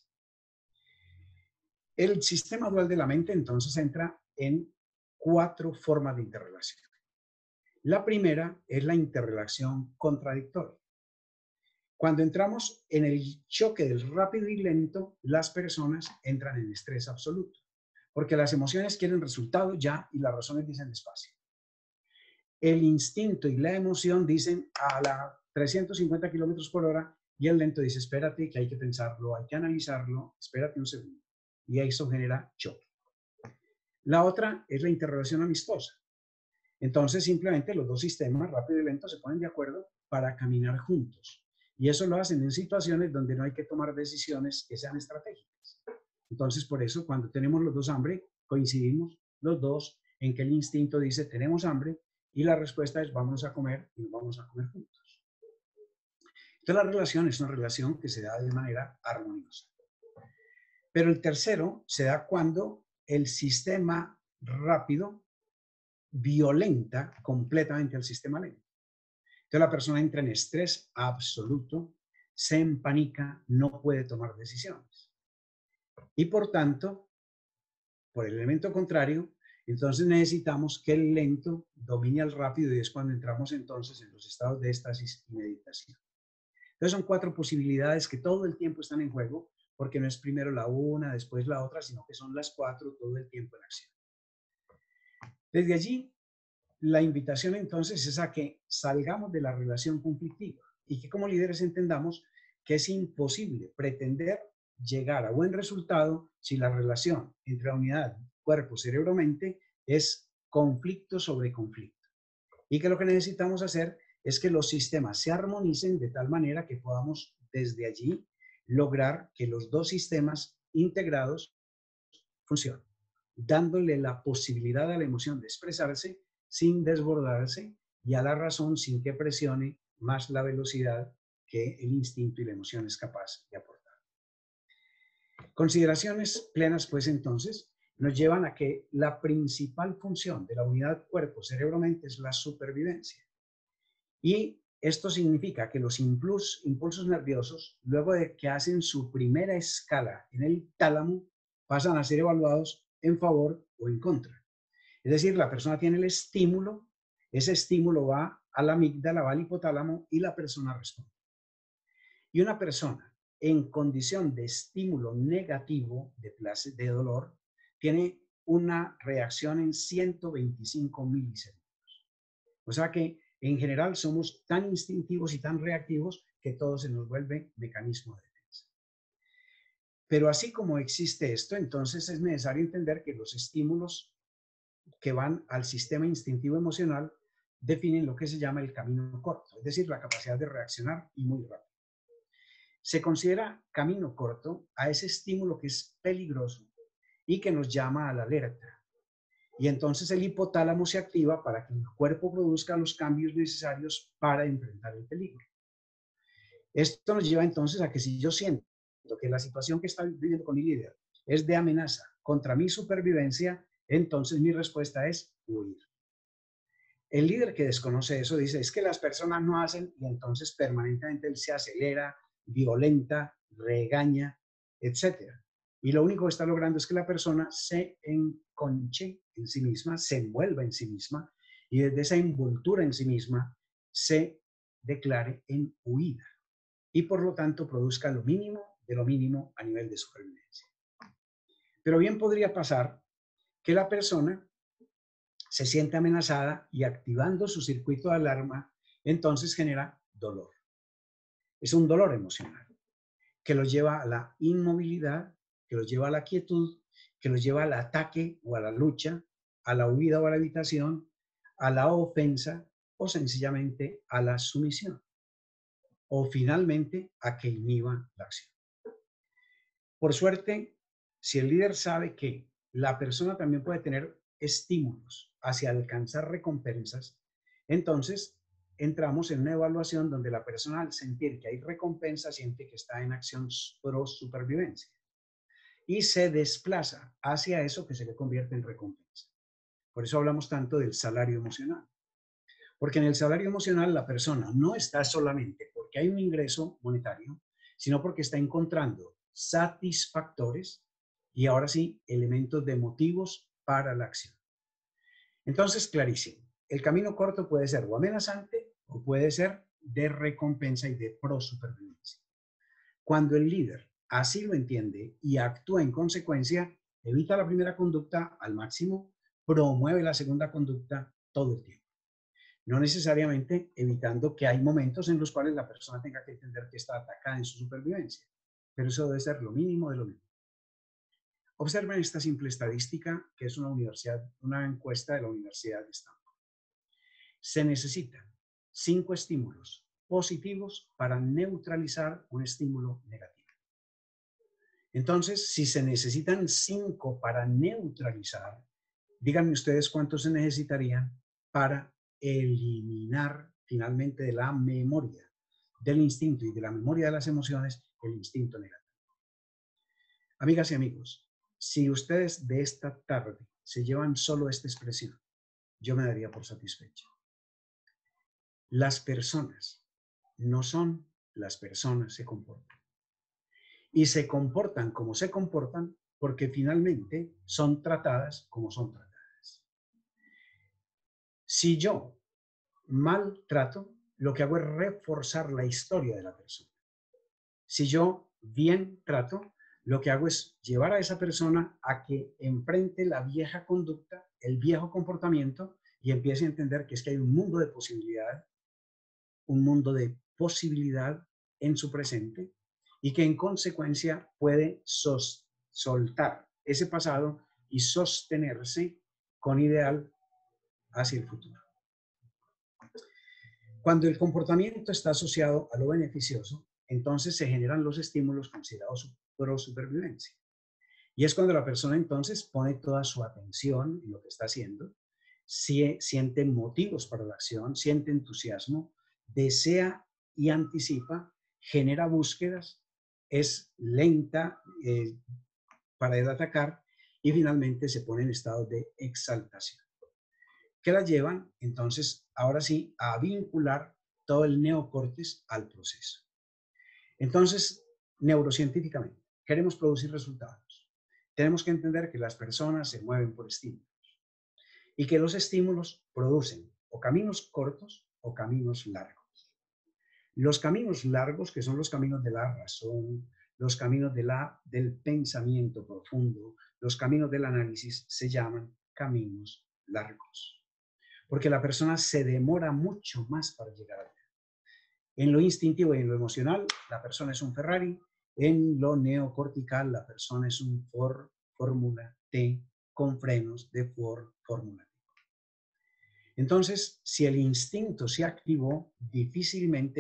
El sistema dual de la mente entonces entra en 4 formas de interrelación. La primera es la interrelación contradictoria. Cuando entramos en el choque del rápido y lento, las personas entran en estrés absoluto, porque las emociones quieren resultado ya y las razones dicen despacio. El instinto y la emoción dicen a la 350 kilómetros por hora y el lento dice, espérate, que hay que pensarlo, hay que analizarlo, espérate un segundo. Y eso genera choque. La otra es la interrelación amistosa. Entonces, simplemente los dos sistemas, rápido y lento, se ponen de acuerdo para caminar juntos. Y eso lo hacen en situaciones donde no hay que tomar decisiones que sean estratégicas. Entonces, por eso, cuando tenemos los dos hambre, coincidimos los dos en que el instinto dice, tenemos hambre, y la respuesta es, vámonos a comer, y nos vamos a comer juntos. Entonces, la relación es una relación que se da de manera armoniosa. Pero el tercero se da cuando el sistema rápido violenta completamente al sistema lento. Entonces la persona entra en estrés absoluto, se empanica, no puede tomar decisiones. Y por tanto, por el elemento contrario, entonces necesitamos que el lento domine al rápido y es cuando entramos entonces en los estados de éxtasis y meditación. Entonces son 4 posibilidades que todo el tiempo están en juego, porque no es primero la una, después la otra, sino que son las 4 todo el tiempo en acción. Desde allí, la invitación entonces es a que salgamos de la relación conflictiva y que como líderes entendamos que es imposible pretender llegar a buen resultado si la relación entre la unidad cuerpo, cerebro, mente es conflicto sobre conflicto. Y que lo que necesitamos hacer es que los sistemas se armonicen de tal manera que podamos desde allí lograr que los dos sistemas integrados funcionen, dándole la posibilidad a la emoción de expresarse sin desbordarse y a la razón sin que presione más la velocidad que el instinto y la emoción es capaz de aportar. Consideraciones plenas, pues entonces, nos llevan a que la principal función de la unidad cuerpo-cerebro-mente es la supervivencia. Y esto significa que los impulsos nerviosos, luego de que hacen su primera escala en el tálamo, pasan a ser evaluados en favor o en contra. Es decir, la persona tiene el estímulo, ese estímulo va a la amígdala, va al hipotálamo y la persona responde. Y una persona en condición de estímulo negativo, de dolor, tiene una reacción en 125 milisegundos. O sea que en general somos tan instintivos y tan reactivos que todo se nos vuelve mecanismo de defensa. Pero así como existe esto, entonces es necesario entender que los estímulos que van al sistema instintivo emocional definen lo que se llama el camino corto, es decir, la capacidad de reaccionar y muy rápido. Se considera camino corto a ese estímulo que es peligroso y que nos llama a la alerta. Y entonces el hipotálamo se activa para que el cuerpo produzca los cambios necesarios para enfrentar el peligro. Esto nos lleva entonces a que si yo siento que la situación que está viviendo con mi líder es de amenaza contra mi supervivencia, entonces mi respuesta es huir. El líder que desconoce eso dice, es que las personas no hacen, y entonces permanentemente él se acelera, violenta, regaña, etc. Y lo único que está logrando es que la persona se enconche en sí misma, se envuelva en sí misma, y desde esa envoltura en sí misma se declare en huida. Y por lo tanto produzca lo mínimo de lo mínimo a nivel de supervivencia. Pero bien podría pasar que la persona se siente amenazada y activando su circuito de alarma, entonces genera dolor. Es un dolor emocional que los lleva a la inmovilidad, que los lleva a la quietud, que los lleva al ataque o a la lucha, a la huida o a la evitación, a la ofensa o sencillamente a la sumisión. O finalmente a que inhiba la acción. Por suerte, si el líder sabe que la persona también puede tener estímulos hacia alcanzar recompensas, entonces entramos en una evaluación donde la persona, al sentir que hay recompensa, siente que está en acción pro supervivencia y se desplaza hacia eso que se le convierte en recompensa. Por eso hablamos tanto del salario emocional. Porque en el salario emocional la persona no está solamente porque hay un ingreso monetario, sino porque está encontrando satisfactores y ahora sí, elementos de motivos para la acción. Entonces, clarísimo, el camino corto puede ser o amenazante o puede ser de recompensa y de pro-supervivencia. Cuando el líder así lo entiende y actúa en consecuencia, evita la primera conducta al máximo, promueve la segunda conducta todo el tiempo. No necesariamente evitando que hay momentos en los cuales la persona tenga que entender que está atacada en su supervivencia, pero eso debe ser lo mínimo de lo mínimo. Observen esta simple estadística que es una encuesta de la Universidad de Stanford. Se necesitan 5 estímulos positivos para neutralizar un estímulo negativo. Entonces, si se necesitan 5 para neutralizar, díganme ustedes cuántos se necesitarían para eliminar finalmente de la memoria del instinto y de la memoria de las emociones el instinto negativo. Amigas y amigos, si ustedes de esta tarde se llevan solo esta expresión, yo me daría por satisfecho. Las personas no son, las personas se comportan. Y se comportan como se comportan porque finalmente son tratadas como son tratadas. Si yo maltrato, lo que hago es reforzar la historia de la persona. Si yo bien trato, lo que hago es llevar a esa persona a que enfrente la vieja conducta, el viejo comportamiento y empiece a entender que es que hay un mundo de posibilidad en su presente y que en consecuencia puede soltar ese pasado y sostenerse con ideal hacia el futuro. Cuando el comportamiento está asociado a lo beneficioso, entonces se generan los estímulos considerados pro supervivencia. Y es cuando la persona entonces pone toda su atención en lo que está haciendo, siente motivos para la acción, siente entusiasmo, desea y anticipa, genera búsquedas, es lenta para el atacar y finalmente se pone en estado de exaltación, que la llevan entonces ahora sí a vincular todo el neocórtex al proceso. Entonces, neurocientíficamente, queremos producir resultados. Tenemos que entender que las personas se mueven por estímulos y que los estímulos producen o caminos cortos o caminos largos. Los caminos largos, que son los caminos de la razón, los caminos del pensamiento profundo, los caminos del análisis, se llaman caminos largos. Porque la persona se demora mucho más para llegar allá. En lo instintivo y en lo emocional, la persona es un Ferrari. En lo neocortical, la persona es un Ford Fórmula T con frenos de Ford Fórmula T. Entonces, si el instinto se activó, difícilmente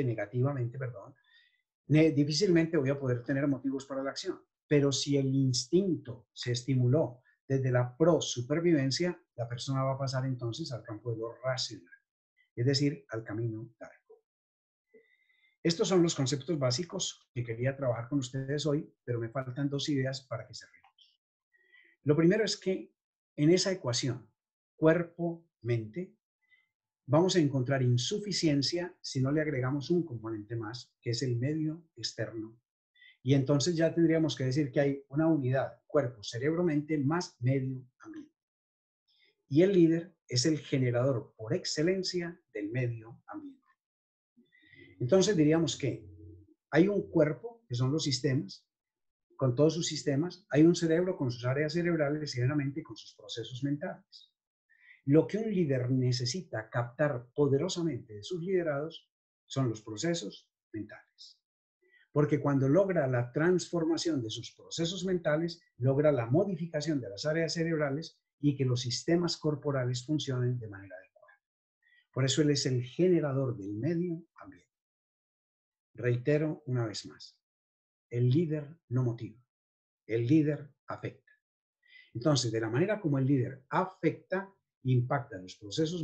voy a poder tener motivos para la acción. Pero si el instinto se estimuló desde la pro-supervivencia, la persona va a pasar entonces al campo de lo racional, es decir, al camino largo. Estos son los conceptos básicos que quería trabajar con ustedes hoy, pero me faltan dos ideas para que cerremos. Lo primero es que en esa ecuación, cuerpo-mente, vamos a encontrar insuficiencia si no le agregamos un componente más, que es el medio externo. Y entonces ya tendríamos que decir que hay una unidad, cuerpo, cerebro, mente, más medio ambiente. Y el líder es el generador por excelencia del medio ambiente. Entonces diríamos que hay un cuerpo, que son los sistemas, con todos sus sistemas, hay un cerebro con sus áreas cerebrales y una mente con sus procesos mentales. Lo que un líder necesita captar poderosamente de sus liderados son los procesos mentales. Porque cuando logra la transformación de sus procesos mentales, logra la modificación de las áreas cerebrales y que los sistemas corporales funcionen de manera adecuada. Por eso él es el generador del medio ambiente. Reitero una vez más, el líder no motiva, el líder afecta. Entonces, de la manera como el líder afecta, impacta los procesos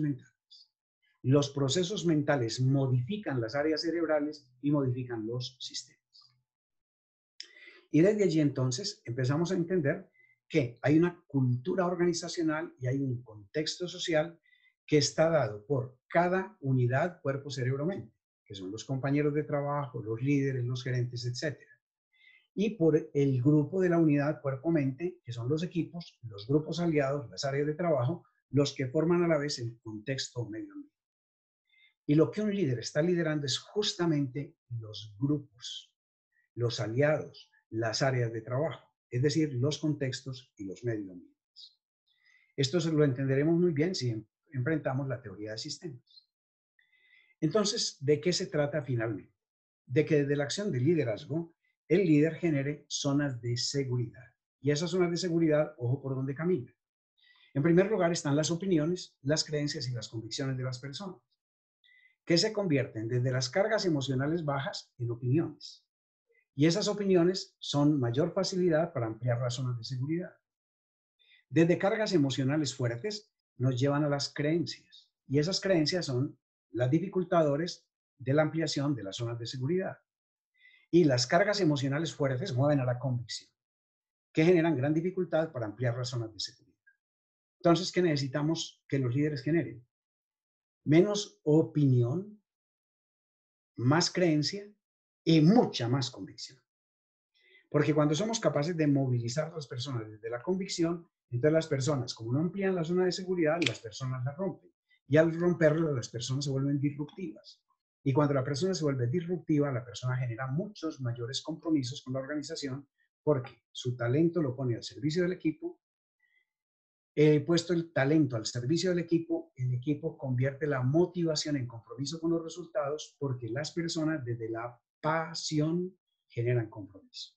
mentales modifican las áreas cerebrales y modifican los sistemas. Y desde allí entonces empezamos a entender que hay una cultura organizacional y hay un contexto social que está dado por cada unidad, cuerpo, cerebro, mente, que son los compañeros de trabajo, los líderes, los gerentes, etc. Y por el grupo de la unidad, cuerpo, mente, que son los equipos, los grupos aliados, las áreas de trabajo, los que forman a la vez el contexto medio ambiente. Y lo que un líder está liderando es justamente los grupos, los aliados, las áreas de trabajo, es decir, los contextos y los medios ambientes. Esto lo entenderemos muy bien si enfrentamos la teoría de sistemas. Entonces, ¿de qué se trata finalmente? De que desde la acción de liderazgo, el líder genere zonas de seguridad. Y esas zonas de seguridad, ojo por dónde camina. En primer lugar están las opiniones, las creencias y las convicciones de las personas, que se convierten desde las cargas emocionales bajas en opiniones. Y esas opiniones son mayor facilidad para ampliar las zonas de seguridad. Desde cargas emocionales fuertes nos llevan a las creencias. Y esas creencias son las dificultadores de la ampliación de las zonas de seguridad. Y las cargas emocionales fuertes mueven a la convicción, que generan gran dificultad para ampliar las zonas de seguridad. Entonces, ¿qué necesitamos que los líderes generen? Menos opinión, más creencia y mucha más convicción. Porque cuando somos capaces de movilizar a las personas desde la convicción, entonces las personas, como no amplían la zona de seguridad, las personas la rompen. Y al romperlo, las personas se vuelven disruptivas. Y cuando la persona se vuelve disruptiva, la persona genera muchos mayores compromisos con la organización porque su talento lo pone al servicio del equipo. Puesto el talento al servicio del equipo, el equipo convierte la motivación en compromiso con los resultados porque las personas desde la pasión generan compromiso.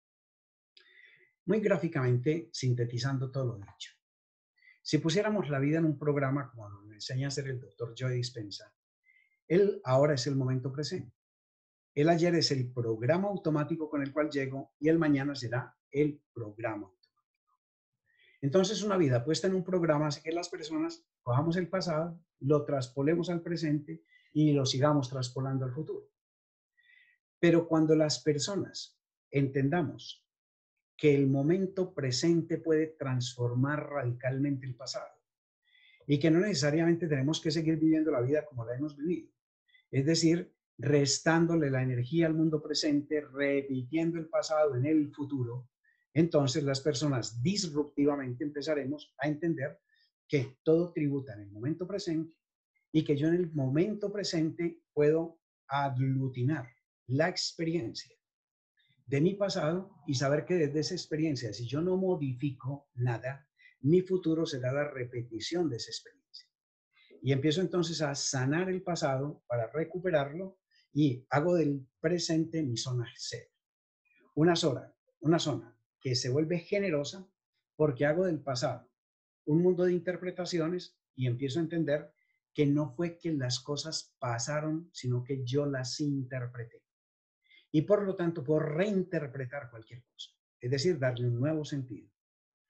Muy gráficamente, sintetizando todo lo dicho. Si pusiéramos la vida en un programa como lo enseña a hacer el doctor Joe Dispenza, él ahora es el momento presente. El ayer es el programa automático con el cual llego y el mañana será el programa automático. Entonces, una vida puesta en un programa hace que las personas cojamos el pasado, lo traspolemos al presente y lo sigamos traspolando al futuro. Pero cuando las personas entendamos que el momento presente puede transformar radicalmente el pasado y que no necesariamente tenemos que seguir viviendo la vida como la hemos vivido. Es decir, restándole la energía al mundo presente, repitiendo el pasado en el futuro, entonces las personas disruptivamente empezaremos a entender que todo tributa en el momento presente y que yo en el momento presente puedo aglutinar la experiencia de mi pasado y saber que desde esa experiencia, si yo no modifico nada, mi futuro será la repetición de esa experiencia. Y empiezo entonces a sanar el pasado para recuperarlo y hago del presente mi zona cero. Una zona que se vuelve generosa porque hago del pasado un mundo de interpretaciones y empiezo a entender que no fue que las cosas pasaron, sino que yo las interpreté. Y por lo tanto puedo reinterpretar cualquier cosa, es decir, darle un nuevo sentido.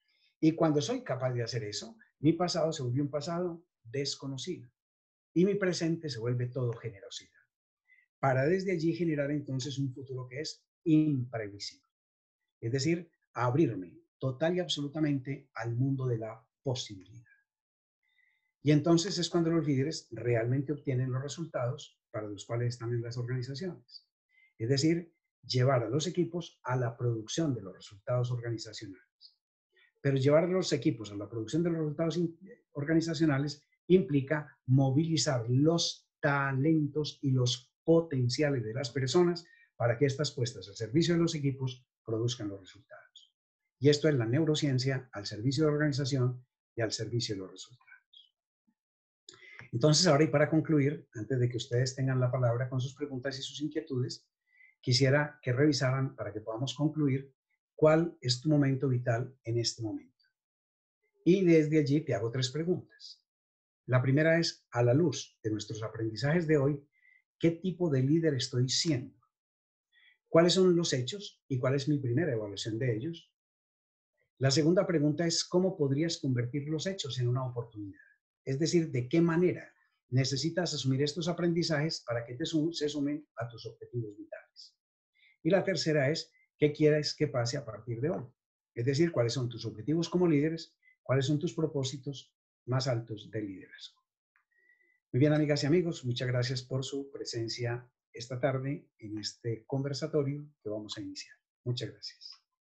Y cuando soy capaz de hacer eso, mi pasado se vuelve un pasado desconocido y mi presente se vuelve todo generosidad, para desde allí generar entonces un futuro que es imprevisible. Es decir, abrirme total y absolutamente al mundo de la posibilidad. Y entonces es cuando los líderes realmente obtienen los resultados para los cuales están en las organizaciones. Es decir, llevar a los equipos a la producción de los resultados organizacionales. Pero llevar a los equipos a la producción de los resultados organizacionales implica movilizar los talentos y los potenciales de las personas para que estas puestas al servicio de los equipos produzcan los resultados. Y esto es la neurociencia al servicio de la organización y al servicio de los resultados. Entonces, ahora y para concluir, antes de que ustedes tengan la palabra con sus preguntas y sus inquietudes, quisiera que revisaran para que podamos concluir cuál es tu momento vital en este momento. Y desde allí te hago 3 preguntas. La primera es, a la luz de nuestros aprendizajes de hoy, ¿qué tipo de líder estoy siendo? ¿Cuáles son los hechos y cuál es mi primera evaluación de ellos? La segunda pregunta es, ¿cómo podrías convertir los hechos en una oportunidad? Es decir, ¿de qué manera necesitas asumir estos aprendizajes para que se sumen a tus objetivos vitales? Y la tercera es, ¿qué quieres que pase a partir de hoy? Es decir, ¿cuáles son tus objetivos como líderes? ¿Cuáles son tus propósitos más altos de liderazgo? Muy bien, amigas y amigos, muchas gracias por su presencia esta tarde en este conversatorio que vamos a iniciar. Muchas gracias.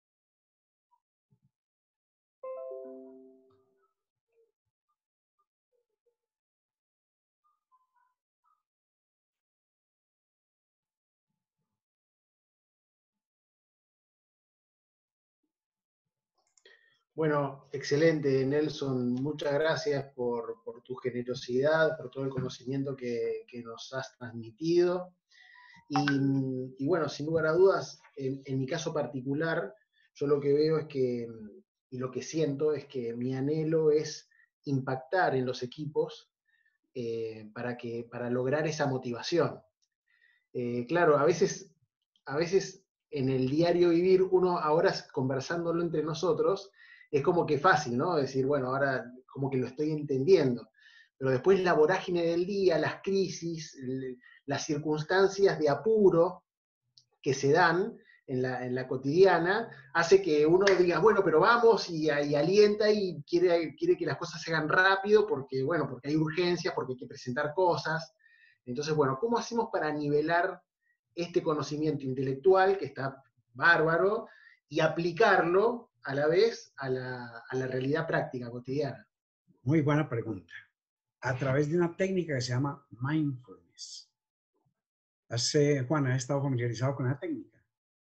Bueno, excelente, Nelson. Muchas gracias por tu generosidad, por todo el conocimiento que nos has transmitido. Y bueno, sin lugar a dudas, en mi caso particular, yo lo que veo es que, y lo que siento es que mi anhelo es impactar en los equipos para lograr esa motivación. Claro, a veces en el diario vivir, uno ahora conversándolo entre nosotros, es como que fácil, ¿no? Decir, bueno, ahora como que lo estoy entendiendo. Pero después la vorágine del día, las crisis, las circunstancias de apuro que se dan en la cotidiana, hace que uno diga, bueno, pero vamos, y alienta y quiere que las cosas se hagan rápido porque, bueno, porque hay urgencias, porque hay que presentar cosas. Entonces, bueno, ¿cómo hacemos para nivelar este conocimiento intelectual, que está bárbaro, y aplicarlo a la vez a la realidad práctica cotidiana?
Muy buena pregunta. A través de una técnica que se llama mindfulness. Juan, ¿has estado familiarizado con la técnica?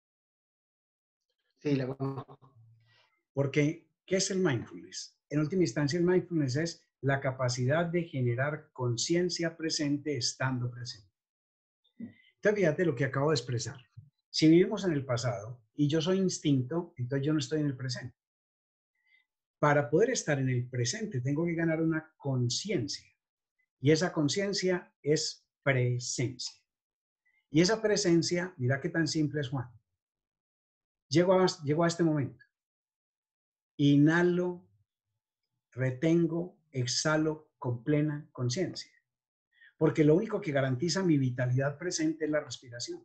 Sí, la conozco.
Porque, ¿qué es el mindfulness? En última instancia, el mindfulness es la capacidad de generar conciencia presente estando presente. Entonces, fíjate lo que acabo de expresar. Si vivimos en el pasado y yo soy instinto, entonces yo no estoy en el presente. Para poder estar en el presente, tengo que ganar una conciencia. Y esa conciencia es presencia. Y esa presencia, mira qué tan simple es, Juan. Llego a este momento. Inhalo, retengo, exhalo con plena conciencia. Porque lo único que garantiza mi vitalidad presente es la respiración.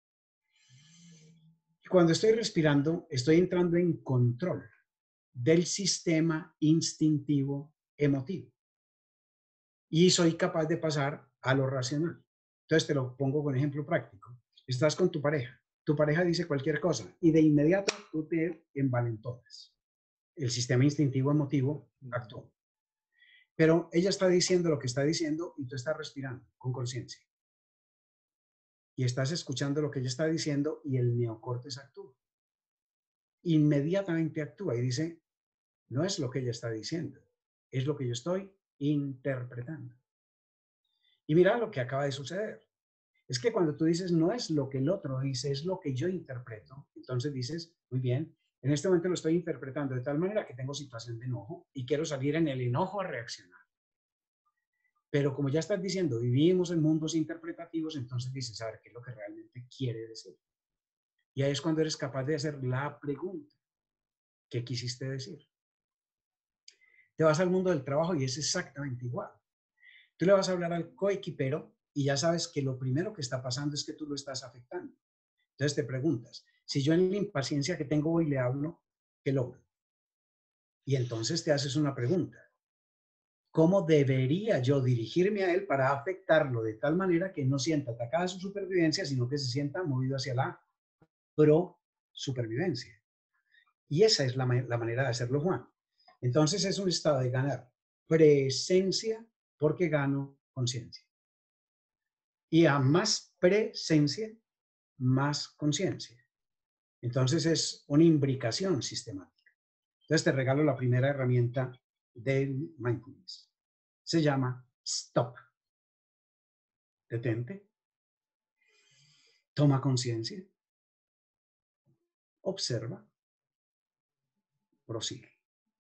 Y cuando estoy respirando, estoy entrando en control del sistema instintivo emotivo. Y soy capaz de pasar a lo racional. Entonces te lo pongo con ejemplo práctico. Estás con tu pareja dice cualquier cosa y de inmediato tú te envalentonas. El sistema instintivo emotivo actúa. Pero ella está diciendo lo que está diciendo y tú estás respirando con conciencia. Y estás escuchando lo que ella está diciendo y el neocórtex actúa. Inmediatamente actúa y dice, no es lo que ella está diciendo, es lo que yo estoy interpretando. Y mira lo que acaba de suceder. Es que cuando tú dices no es lo que el otro dice, es lo que yo interpreto, entonces dices, muy bien, en este momento lo estoy interpretando de tal manera que tengo situación de enojo y quiero salir en el enojo a reaccionar. Pero como ya estás diciendo, vivimos en mundos interpretativos, entonces dices, a ver, ¿qué es lo que realmente quiere decir? Y ahí es cuando eres capaz de hacer la pregunta, ¿qué quisiste decir? Te vas al mundo del trabajo y es exactamente igual. Tú le vas a hablar al coequipero y ya sabes que lo primero que está pasando es que tú lo estás afectando. Entonces te preguntas, si yo en la impaciencia que tengo hoy le hablo, ¿qué logro? Y entonces te haces una pregunta. ¿Cómo debería yo dirigirme a él para afectarlo de tal manera que no sienta atacada su supervivencia, sino que se sienta movido hacia la pro-supervivencia? Y esa es la manera de hacerlo, Juan. Entonces es un estado de ganar presencia porque gano conciencia. Y a más presencia, más conciencia. Entonces es una imbricación sistemática. Entonces te regalo la primera herramienta del mindfulness. Se llama stop. Detente. Toma conciencia. Observa. Prosigue.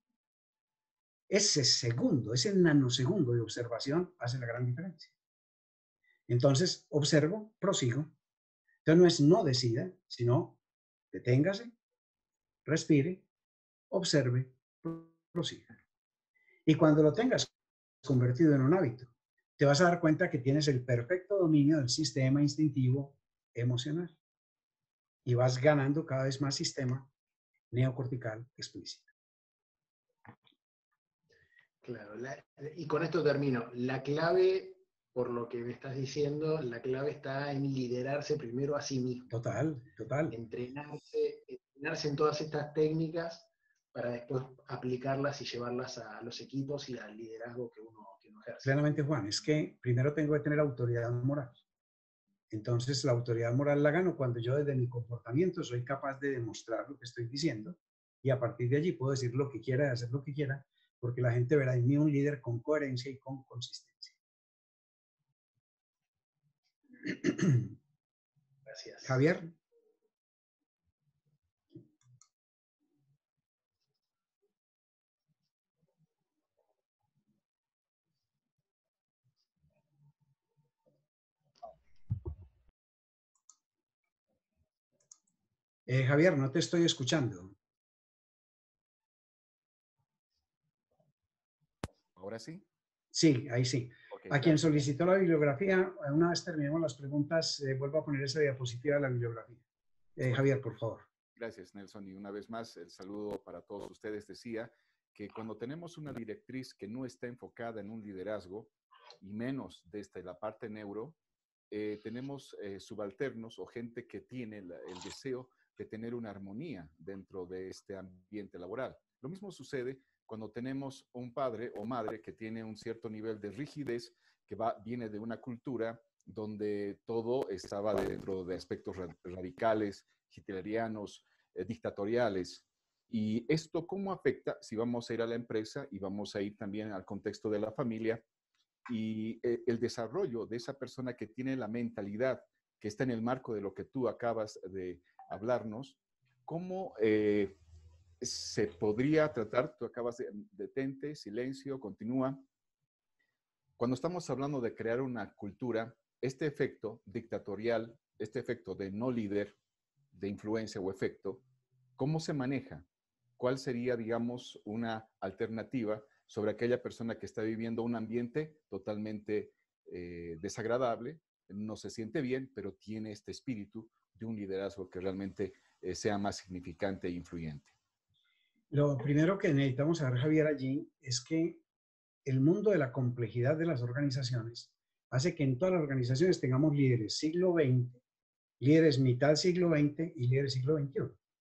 Ese segundo, ese nanosegundo de observación hace la gran diferencia. Entonces, observo, prosigo. Entonces no es no decida, sino deténgase, respire, observe, prosiga. Y cuando lo tengas convertido en un hábito, te vas a dar cuenta que tienes el perfecto dominio del sistema instintivo emocional. Y vas ganando cada vez más sistema neocortical explícito.
Claro, y con esto termino. La clave, por lo que me estás diciendo, la clave está en liderarse primero a sí mismo.
Total, total.
Entrenarse en todas estas técnicas para después aplicarlas y llevarlas a los equipos y al liderazgo que uno ejerce.
Plenamente, Juan, es que primero tengo que tener autoridad moral. Entonces, la autoridad moral la gano cuando yo desde mi comportamiento soy capaz de demostrar lo que estoy diciendo y a partir de allí puedo decir lo que quiera y hacer lo que quiera porque la gente verá en mí un líder con coherencia y con consistencia.
Gracias.
Javier. Javier, no te estoy escuchando.
¿Ahora sí?
Sí, ahí sí.
Okay,
a quien solicitó la bibliografía, una vez terminemos las preguntas, vuelvo a poner esa diapositiva de la bibliografía. Javier, por favor.
Gracias, Nelson. Y una vez más, el saludo para todos ustedes. Decía que cuando tenemos una directriz que no está enfocada en un liderazgo, y menos desde la parte neuro, tenemos subalternos o gente que tiene el deseo de tener una armonía dentro de este ambiente laboral. Lo mismo sucede cuando tenemos un padre o madre que tiene un cierto nivel de rigidez que viene de una cultura donde todo estaba dentro de aspectos radicales, hitlerianos, dictatoriales. ¿Y esto cómo afecta si vamos a ir a la empresa y vamos a ir también al contexto de la familia? Y el desarrollo de esa persona que tiene la mentalidad que está en el marco de lo que tú acabas de hablarnos, ¿cómo se podría tratar? Tú acabas de detente, silencio, continúa. Cuando estamos hablando de crear una cultura, este efecto dictatorial, este efecto de no líder, de influencia o efecto, ¿cómo se maneja? ¿Cuál sería, digamos, una alternativa sobre aquella persona que está viviendo un ambiente totalmente desagradable, no se siente bien, pero tiene este espíritu de un liderazgo que realmente sea más significante e influyente?
Lo primero que necesitamos saber, Javier, allí es que el mundo de la complejidad de las organizaciones hace que en todas las organizaciones tengamos líderes siglo XX, líderes mitad siglo XX y líderes siglo XXI.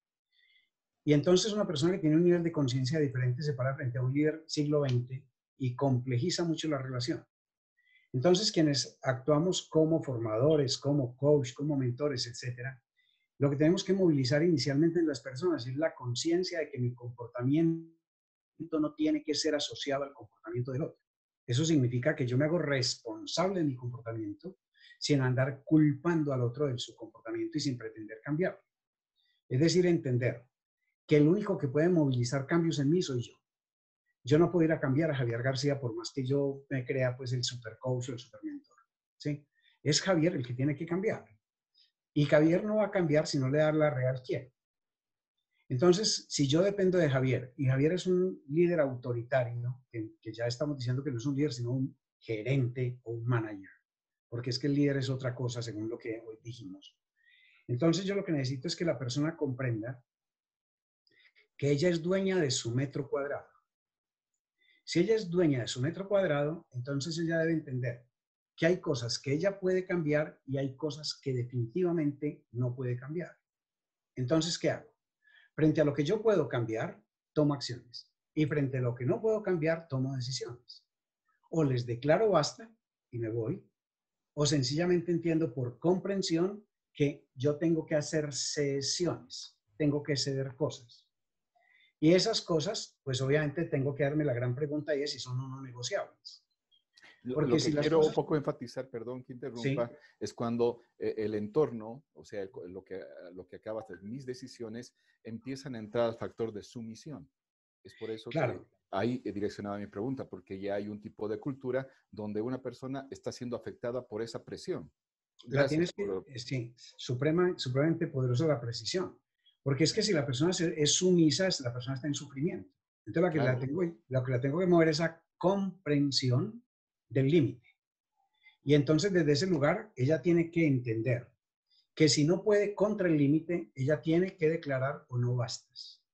Y entonces una persona que tiene un nivel de conciencia diferente se para frente a un líder siglo XX y complejiza mucho la relación. Entonces, quienes actuamos como formadores, como coach, como mentores, etcétera, lo que tenemos que movilizar inicialmente en las personas es la conciencia de que mi comportamiento no tiene que ser asociado al comportamiento del otro. Eso significa que yo me hago responsable de mi comportamiento sin andar culpando al otro de su comportamiento y sin pretender cambiarlo. Es decir, entender que el único que puede movilizar cambios en mí soy yo. Yo no puedo ir a cambiar a Javier García por más que yo me crea pues el super coach o el super mentor. ¿Sí? Es Javier el que tiene que cambiar. Y Javier no va a cambiar si no le da la real quiere. Entonces, si yo dependo de Javier, y Javier es un líder autoritario, que ya estamos diciendo que no es un líder, sino un gerente o un manager, porque es que el líder es otra cosa según lo que hoy dijimos. Entonces, yo lo que necesito es que la persona comprenda que ella es dueña de su metro cuadrado. Si ella es dueña de su metro cuadrado, entonces ella debe entender que hay cosas que ella puede cambiar y hay cosas que definitivamente no puede cambiar. Entonces, ¿qué hago? Frente a lo que yo puedo cambiar, tomo acciones. Y frente a lo que no puedo cambiar, tomo decisiones. O les declaro basta y me voy, o sencillamente entiendo por comprensión que yo tengo que hacer cesiones, tengo que ceder cosas. Y esas cosas, pues obviamente tengo que darme la gran pregunta y es si son o no negociables.
Porque lo que si quiero un poco enfatizar, perdón que interrumpa, sí, es cuando el entorno, o sea, lo que acabas de mis decisiones, empiezan a entrar al factor de sumisión. Es por eso
claro,
que ahí he direccionado mi pregunta, porque ya hay un tipo de cultura donde una persona está siendo afectada por esa presión.
Gracias. Sí, supremamente poderosa la precisión. Porque es que si la persona es sumisa, la persona está en sufrimiento. Entonces lo que la tengo que mover es a comprensión del límite. Y entonces desde ese lugar ella tiene que entender que si no puede contra el límite, ella tiene que declarar o no bastas.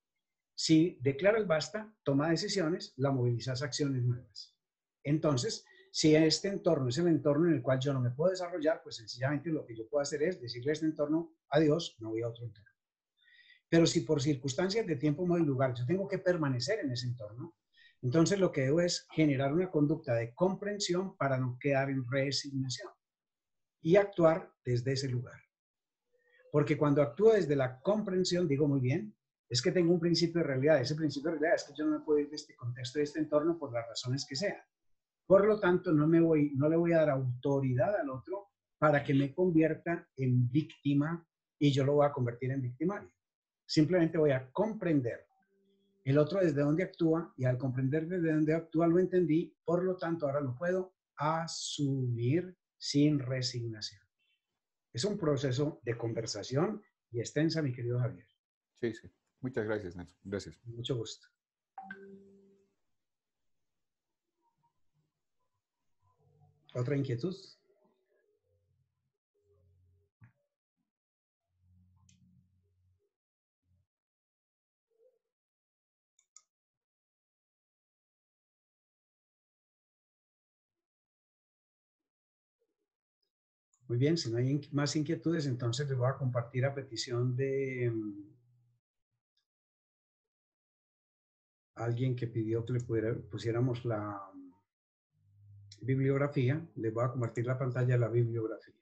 Si declara el basta, toma decisiones, la movilizas a acciones nuevas. Entonces, si este entorno es el entorno en el cual yo no me puedo desarrollar, pues sencillamente lo que yo puedo hacer es decirle a este entorno, adiós, me voy a otro entorno. Pero si por circunstancias de tiempo, modo y lugar yo tengo que permanecer en ese entorno, entonces lo que debo es generar una conducta de comprensión para no quedar en resignación y actuar desde ese lugar. Porque cuando actúo desde la comprensión, digo muy bien, es que tengo un principio de realidad. Ese principio de realidad es que yo no me puedo ir de este contexto, de este entorno, por las razones que sean. Por lo tanto, no le voy a dar autoridad al otro para que me convierta en víctima y yo lo voy a convertir en victimario. Simplemente voy a comprender el otro desde dónde actúa y al comprender desde dónde actúa lo entendí, por lo tanto ahora lo puedo asumir sin resignación. Es un proceso de conversación y extensa, mi querido Javier.
Sí, sí. Muchas gracias, Nelson. Gracias.
Mucho gusto. ¿Otra inquietud? Muy bien, si no hay más inquietudes, entonces les voy a compartir a petición de alguien que pidió que le pusiéramos la bibliografía. Les voy a compartir la pantalla de la bibliografía.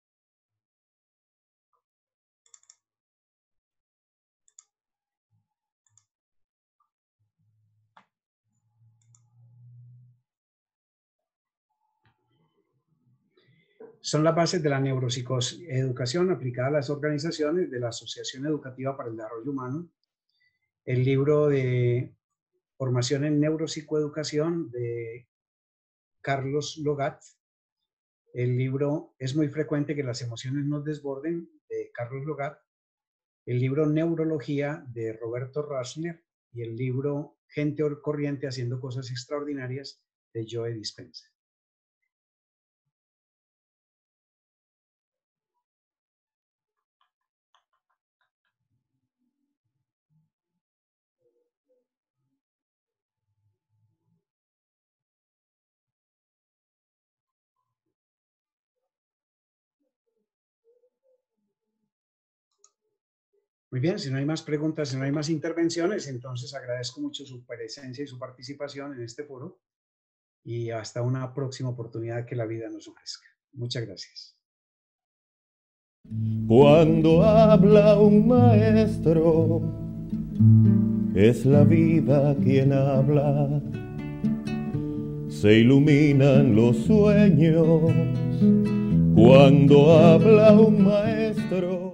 Son las bases de la neuropsicoeducación aplicada a las organizaciones de la Asociación Educativa para el Desarrollo Humano. El libro de Formación en Neuropsicoeducación de Carlos Logat. El libro Es muy frecuente que las emociones nos desborden de Carlos Logat. El libro Neurología de Roberto Rassler y el libro Gente corriente haciendo cosas extraordinarias de Joe Dispenza. Muy bien, si no hay más preguntas, si no hay más intervenciones, entonces agradezco mucho su presencia y su participación en este foro y hasta una próxima oportunidad que la vida nos ofrezca. Muchas gracias.
Cuando habla un maestro, es la vida quien habla. Se iluminan los sueños cuando habla un maestro.